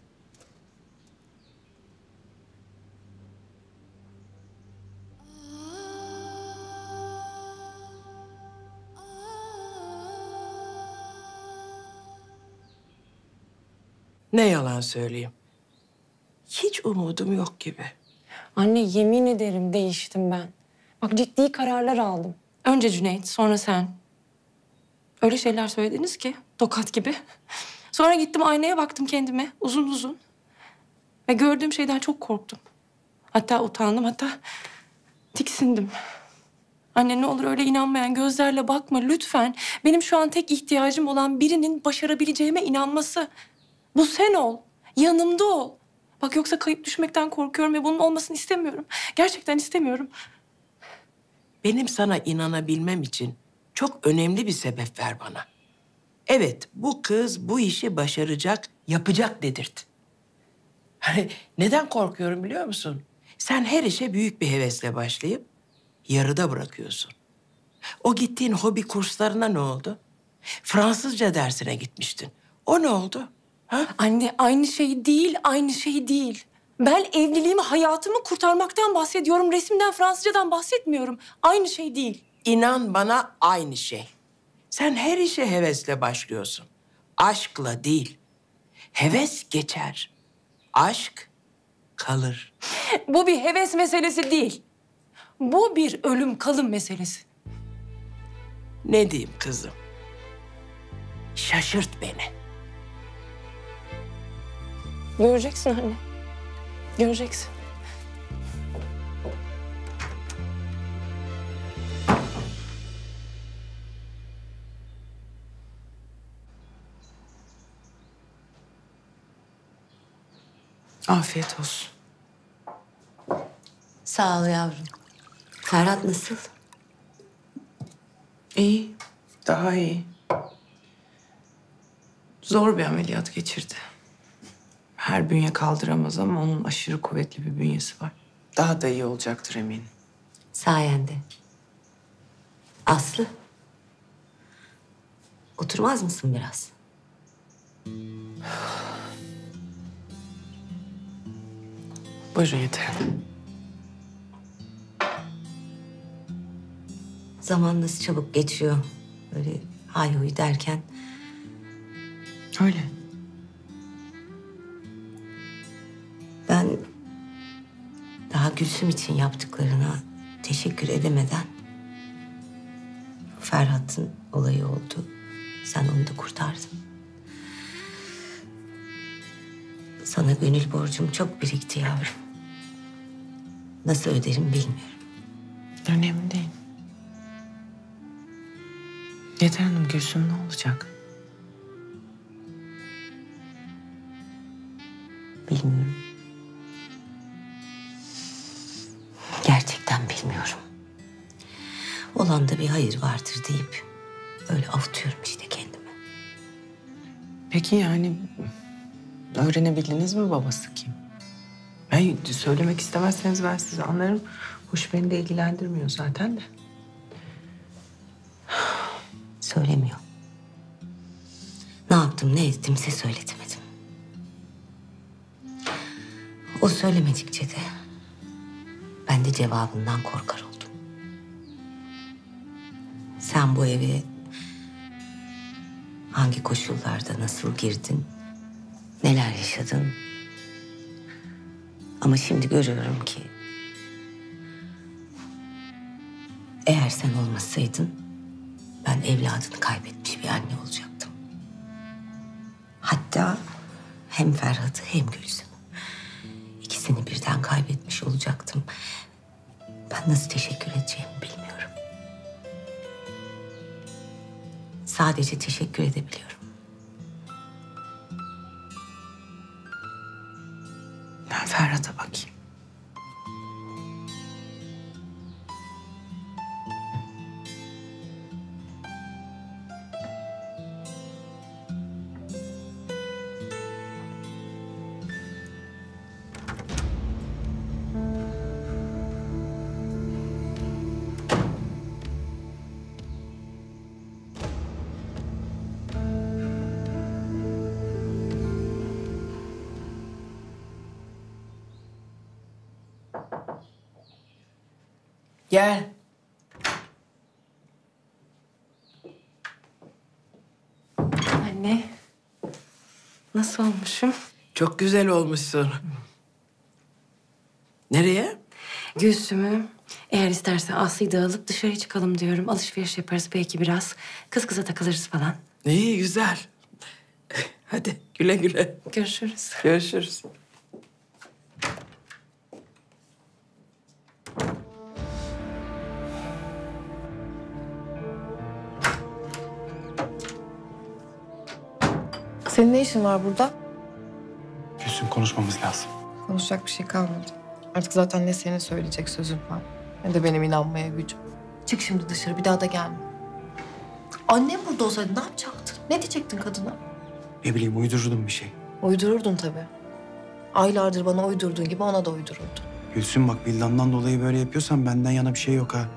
Ne yalan söyleyeyim. Hiç umudum yok gibi. Anne yemin ederim değiştim ben. Bak ciddi kararlar aldım. Önce Cüneyt, sonra sen. Öyle şeyler söylediniz ki tokat gibi. Sonra gittim aynaya baktım kendime uzun uzun. Ve gördüğüm şeyden çok korktum. Hatta utandım, hatta tiksindim. Anne ne olur öyle inanmayan gözlerle bakma lütfen. Benim şu an tek ihtiyacım olan birinin başarabileceğime inanması. Bu sen ol, yanımda ol. Bak yoksa kayıp düşmekten korkuyorum ve bunun olmasını istemiyorum. Gerçekten istemiyorum. Benim sana inanabilmem için çok önemli bir sebep ver bana. Evet, bu kız bu işi başaracak, yapacak dedirt. Hani neden korkuyorum biliyor musun? Sen her işe büyük bir hevesle başlayıp yarıda bırakıyorsun. O gittiğin hobi kurslarına ne oldu? Fransızca dersine gitmiştin. O ne oldu? Ha? Anne aynı şey değil, aynı şey değil. Ben evliliğimi, hayatımı kurtarmaktan bahsediyorum. Resimden, Fransızcadan bahsetmiyorum. Aynı şey değil. İnan bana aynı şey. Sen her işe hevesle başlıyorsun. Aşkla değil. Heves geçer. Aşk kalır. Bu bir heves meselesi değil. Bu bir ölüm kalım meselesi. Ne diyeyim kızım? Şaşırt beni. Göreceksin anne. Göreceksin. Afiyet olsun. Sağ ol yavrum. Ferhat nasıl? İyi, daha iyi. Zor bir ameliyat geçirdi. Her bünye kaldıramaz ama onun aşırı kuvvetli bir bünyesi var. Daha da iyi olacaktır eminim. Sayende. Aslı. Oturmaz mısın biraz? Buyurun yeter. Zaman nasıl çabuk geçiyor. Böyle hay huy derken. Öyle. Ben daha Gülsüm için yaptıklarına teşekkür edemeden Ferhat'ın olayı oldu. Sen onu da kurtardın. Sana gönül borcum çok birikti yavrum. Nasıl öderim bilmiyorum. Önemli değil. Yeter Hanım, Gülsüm ne olacak? Bilmiyorum. Gerçekten bilmiyorum. Olanda bir hayır vardır deyip öyle avutuyorum işte kendimi. Peki yani öğrenebildiniz mi babası kim? Ben söylemek istemezseniz ben size anlarım. Hoş beni de ilgilendirmiyor zaten de. Söylemiyor. Ne yaptım ne ettimse söyletemedim. O söylemedikçe de ben de de cevabından korkar oldum. Sen bu eve hangi koşullarda nasıl girdin, neler yaşadın? Ama şimdi görüyorum ki eğer sen olmasaydın ben evladını kaybetmiş bir anne olacaktım. Hatta hem Ferhat'ı hem Gülsüm'ü. İkisini birden kaybetmiş olacaktım. Ben nasıl teşekkür edeceğimi bilmiyorum. Sadece teşekkür edebiliyorum. Ben Ferhat'a bakayım. Gel. Anne, nasıl olmuşum? Çok güzel olmuşsun. Nereye? Gülsüm'ü eğer isterse Aslı'yı da alıp dışarı çıkalım diyorum. Alışveriş yaparız belki biraz. Kız kıza takılırız falan. İyi, güzel. Hadi güle güle. Görüşürüz. Görüşürüz. Senin ne işin var burada? Gülsüm, konuşmamız lazım. Konuşacak bir şey kalmadı. Artık zaten ne senin söyleyecek sözün var, ne de benim inanmaya gücüm. Çık şimdi dışarı, bir daha da gelme. Annem burada olsaydı ne yapacaktın? Ne diyecektin kadına? Ne bileyim, uydururdum bir şey. Uydururdun tabii. Aylardır bana uydurduğun gibi ona da uydururdun. Gülsüm bak, Vildan'dan dolayı böyle yapıyorsan benden yana bir şey yok ha.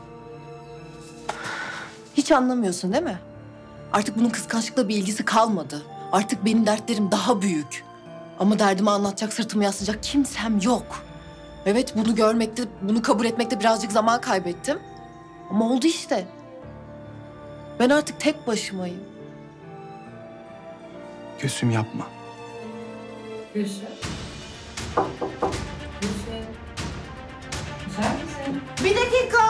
Hiç anlamıyorsun değil mi? Artık bunun kıskançlıkla bir ilgisi kalmadı. Artık benim dertlerim daha büyük. Ama derdimi anlatacak, sırtımı yaslayacak kimsem yok. Evet, bunu görmekte, bunu kabul etmekte birazcık zaman kaybettim. Ama oldu işte. Ben artık tek başımayım. Gülsüm, yapma. Gülsüm. Gülsüm. Güzel misin? Bir dakika.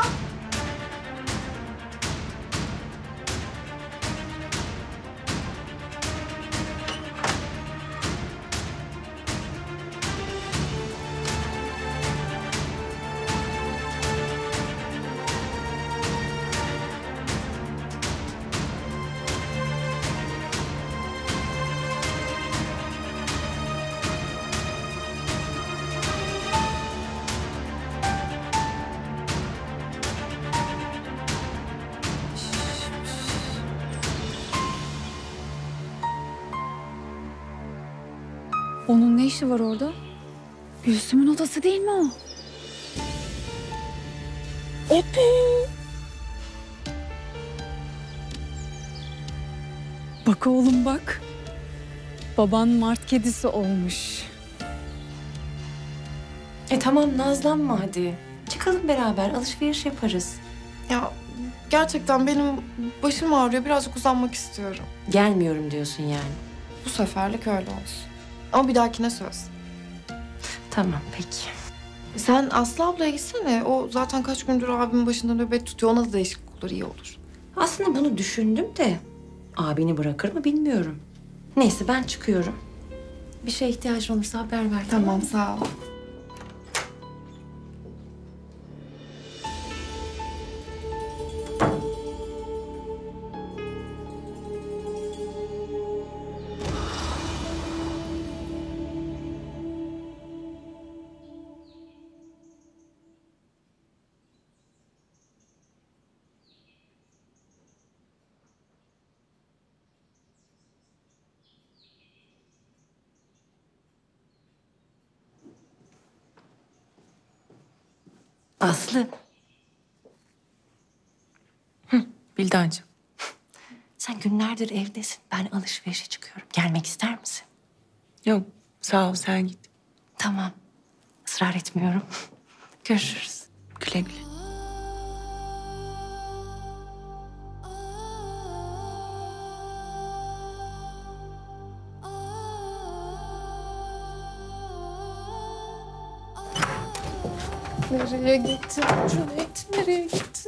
Onun ne işi var orada? Gülsüm'ün odası değil mi o? Bak oğlum bak. Baban mart kedisi olmuş. Tamam, nazlanma hadi. Çıkalım beraber, alışveriş yaparız. Ya gerçekten benim başım ağrıyor. Birazcık uzanmak istiyorum. Gelmiyorum diyorsun yani. Bu seferlik öyle olsun. Ama bir dahakine söz. Tamam, peki. Sen Aslı ablaya gitsene. O zaten kaç gündür abimin başında nöbet tutuyor. Ona da değişiklik olur, iyi olur. Aslında bunu düşündüm de abini bırakır mı bilmiyorum. Neyse, ben çıkıyorum. Bir şeye ihtiyacın olursa haber ver. Tamam, sağ ol. Aslı. Vildancığım. Sen günlerdir evdesin. Ben alışverişe çıkıyorum. Gelmek ister misin? Yok, sağ ol, sen git. Tamam. Israr etmiyorum. Görüşürüz. Güle güle. Nereye gittin Cüneyt? Nereye gittin?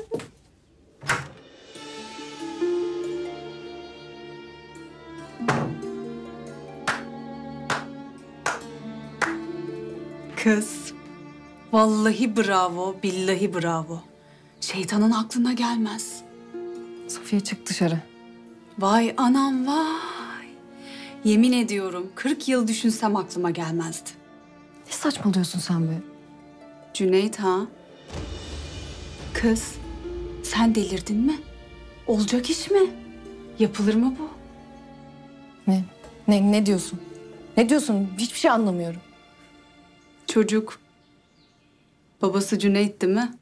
Kız, vallahi bravo, billahi bravo. Şeytanın aklına gelmez. Safiye çık dışarı. Vay anam vay. Yemin ediyorum 40 yıl düşünsem aklıma gelmezdi. Ne saçmalıyorsun sen be? Cüneyt ha? Kız, sen delirdin mi? Olacak iş mi? Yapılır mı bu? Ne diyorsun? Ne diyorsun? Hiçbir şey anlamıyorum. Çocuk. Babası Cüneyt değil mi?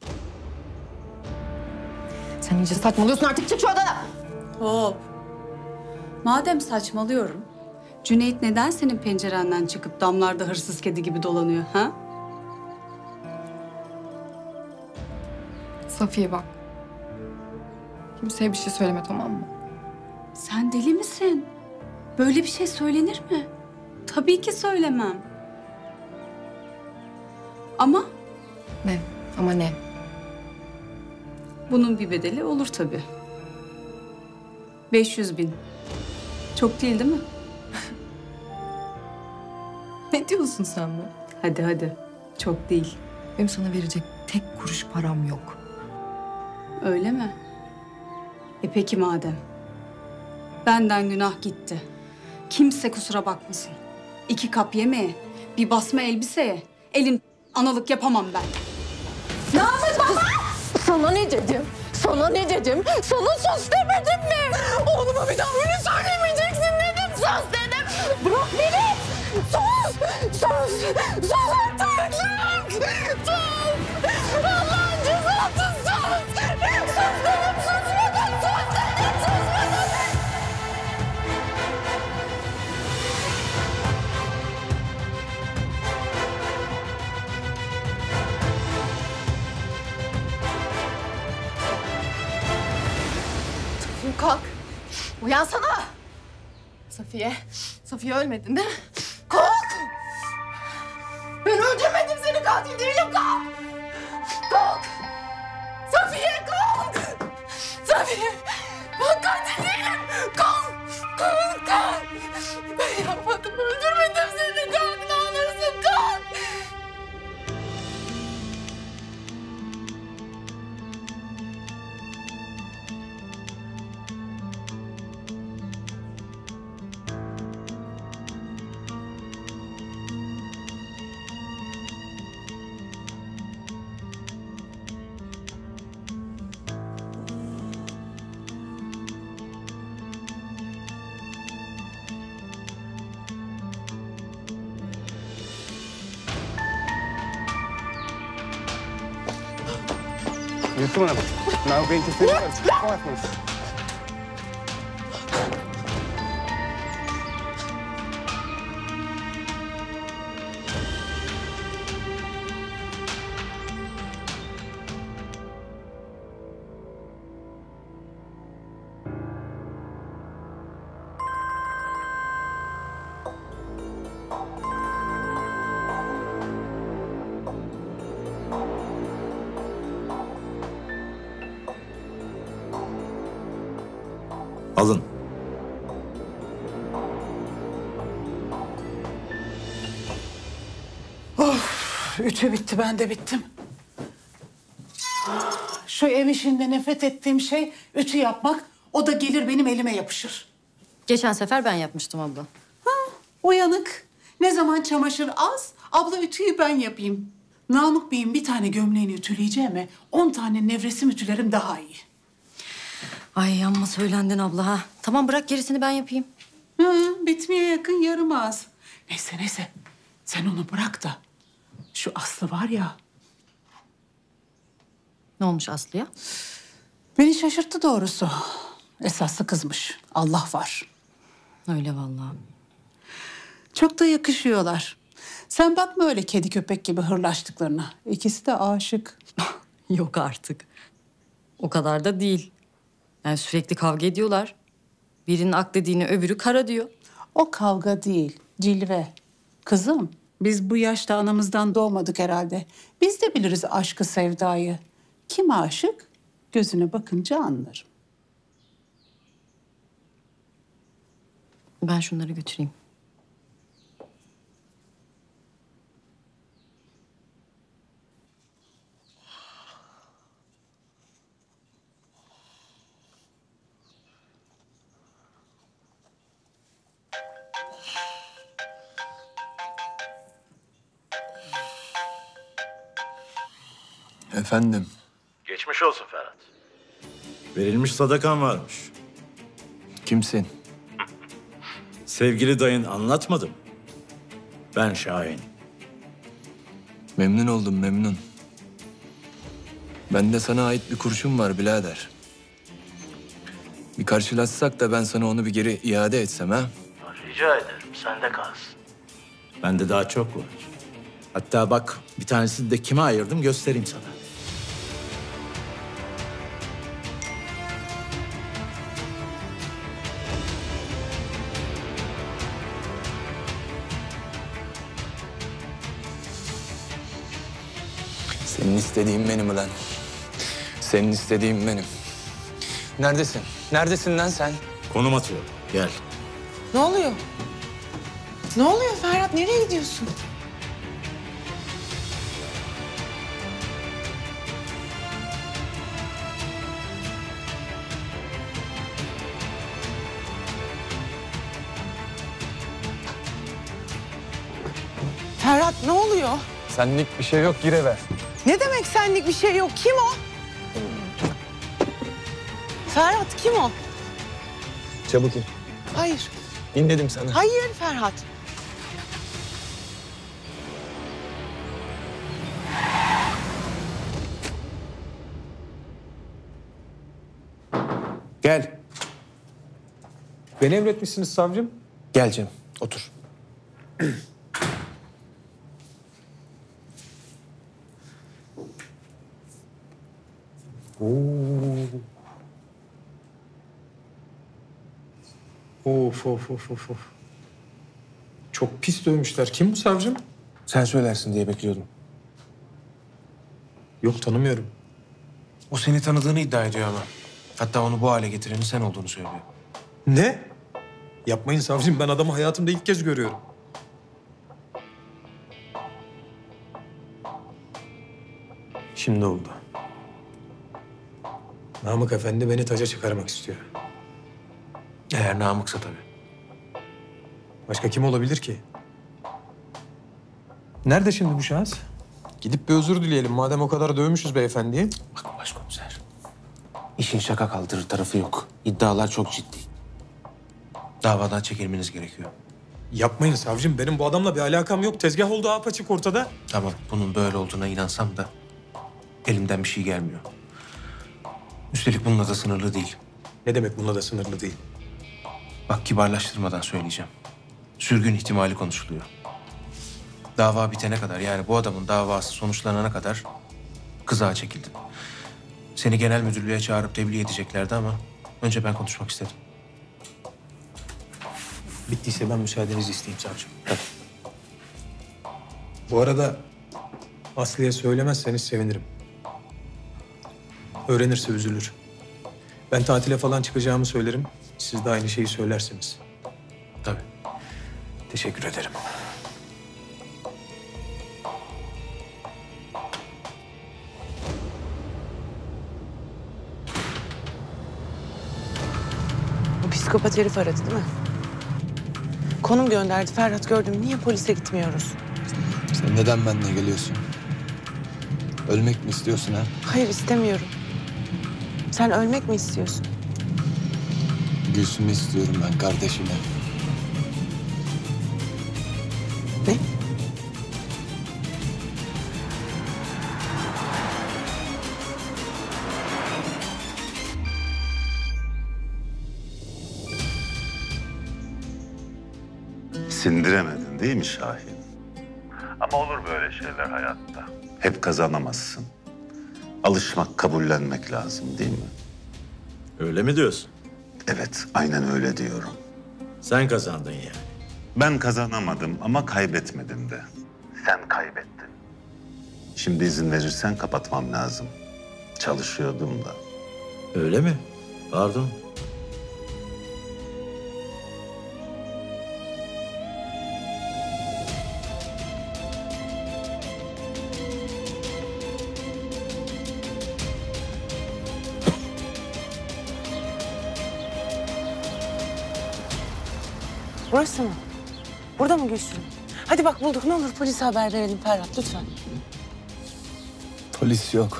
Sen iyice saçmalıyorsun, artık çık şu odadan. Hop. Madem saçmalıyorum, Cüneyt neden senin pencerenden çıkıp damlarda hırsız kedi gibi dolanıyor ha? Safiye bak. Kimseye bir şey söyleme, tamam mı? Sen deli misin? Böyle bir şey söylenir mi? Tabii ki söylemem. Ama Ne? Ama ne? bunun bir bedeli olur tabii. 500.000. Çok değil mi? Ne diyorsun sen be? Hadi hadi. Çok değil. Benim sana verecek tek kuruş param yok. Öyle mi? Peki madem. Benden günah gitti. Kimse kusura bakmasın. 2 kap yemeğe, bir basma elbiseye elin analık yapamam ben. Ne yapıyorsun baba? Sana ne dedim? Sana ne dedim? Sana sus demedim mi? Oğluma bir daha öyle söylemeyeceksin dedim. Sus dedim. Bırak beni. Sus. Sus. Sus artık. Sus. Allah'ın cezası sus. Sus dedim. Susmadın. Sus dedim. Susmadın. Kalk. Uyansana. Safiye. Safiye ölmedin değil mi? Kalk. Ben öldürmedim seni, katil değilim. Kalk. Kalk. Safiye kalk. Safiye. Ben katil değilim. Kalk. Kalk. Kalk. Ben yapmadım. Öldürmedim seni. Kalk, ne olursun kalk. Yusuf Hanım, Namık Bey'in testleri var. Çıkamazsınız. Alın. Of, üçü bitti, ben de bittim. Şu ev işinde nefret ettiğim şey ütü yapmak. O da gelir benim elime yapışır. Geçen sefer ben yapmıştım abla. Uyanık. Ne zaman çamaşır az, abla ütüyü ben yapayım. Namık Bey'in bir tane gömleğini ütüleyeceğime 10 tane nevresim ütülerim daha iyi. Ay amma söylendin abla ha. Tamam bırak gerisini ben yapayım. Bitmeye yakın yarım ağız. Neyse. Sen onu bırak da şu Aslı var ya. Ne olmuş Aslı'ya? Beni şaşırttı doğrusu. Esaslı kızmış. Allah var. Öyle vallahi. Çok da yakışıyorlar. Sen bakma öyle kedi köpek gibi hırlaştıklarına. İkisi de aşık. Yok artık. O kadar da değil. Yani sürekli kavga ediyorlar. Birinin ak dediğini öbürü kara diyor. O kavga değil, cilve. Kızım, biz bu yaşta anamızdan doğmadık herhalde. Biz de biliriz aşkı, sevdayı. Kim aşık? Gözüne bakınca anlarım. Ben şunları götüreyim. Efendim? Geçmiş olsun Ferhat. Verilmiş sadakan varmış. Kimsin? Sevgili dayın anlatmadım. Ben Şahin. Memnun oldum, memnun. Bende sana ait bir kurşun var birader. Bir karşılaşsak da ben sana onu bir geri iade etsem ha? Rica ederim, sende kalsın. Bende daha çok var. Hatta bak, bir tanesini de kime ayırdım göstereyim sana. Senin istediğin benim ulan. Senin istediğin benim. Neredesin? Neredesin lan sen? Konum atıyorum, gel. Ne oluyor? Ne oluyor Ferhat? Nereye gidiyorsun? Ferhat ne oluyor? Senlik bir şey yok, gir eve. Ne demek senlik bir şey yok? Kim o? Ferhat kim o? Çabuk in. Hayır. İn dedim sana. Hayır Ferhat. Gel. Beni emretmişsiniz savcım. Gel Cem, otur. Of of of of of. Çok pis dövmüşler. Kim bu savcım? Sen söylersin diye bekliyordum. Yok tanımıyorum. O seni tanıdığını iddia ediyor ama. Hatta onu bu hale getirenin sen olduğunu söylüyor. Ne? Yapmayın savcım. Ben adamı hayatımda ilk kez görüyorum. Şimdi oldu. Namık Efendi beni taca çıkarmak istiyor. Eğer Namık'sa tabii. Başka kim olabilir ki? Nerede şimdi bu şahıs? Gidip bir özür dileyelim madem o kadar dövmüşüz beyefendiyi. Bakın başkomiser. İşin şaka kaldırır tarafı yok. İddialar çok ciddi. Davadan çekilmeniz gerekiyor. Yapmayın savcım. Benim bu adamla bir alakam yok. Tezgah oldu apaçık ortada. Tamam, bunun böyle olduğuna inansam da elimden bir şey gelmiyor. Üstelik bununla da sınırlı değil. Ne demek bununla da sınırlı değil? Bak kibarlaştırmadan söyleyeceğim. Sürgün ihtimali konuşuluyor. Dava bitene kadar, yani bu adamın davası sonuçlanana kadar kızağa çekildin. Seni genel müdürlüğe çağırıp tebliğ edeceklerdi ama önce ben konuşmak istedim. Bittiyse ben müsaadenizi isteyeyim savcım. Bu arada Aslı'ya söylemezseniz sevinirim. Öğrenirse üzülür. Ben tatile falan çıkacağımı söylerim. Siz de aynı şeyi söylersiniz. Tabii. Teşekkür ederim. Bu psikopat herif aradı değil mi? Konum gönderdi Ferhat gördüm. Niye polise gitmiyoruz? Sen neden benimle geliyorsun? Ölmek mi istiyorsun ha? Hayır istemiyorum. Sen ölmek mi istiyorsun? Gülsün'ü istiyorum ben, kardeşimi. Ne? Sindiremedin değil mi Şahin? Ama olur böyle şeyler hayatta. Hep kazanamazsın. Alışmak, kabullenmek lazım değil mi? Öyle mi diyorsun? Evet, aynen öyle diyorum. Sen kazandın yani. Ben kazanamadım ama kaybetmedim de. Sen kaybettin. Şimdi izin verirsen kapatmam lazım. Çalışıyordum da. Öyle mi? Pardon. Burası mı? Burada mı Gülsün? Hadi bak bulduk. Ne olur polise haber verelim Ferhat lütfen. Polis yok.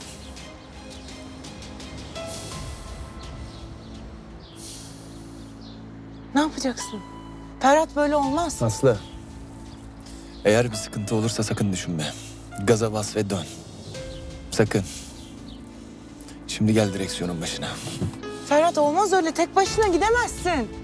Ne yapacaksın? Ferhat böyle olmaz. Aslı. Eğer bir sıkıntı olursa sakın düşünme. Gaza bas ve dön. Sakın. Şimdi gel direksiyonun başına. Ferhat olmaz öyle. Tek başına gidemezsin.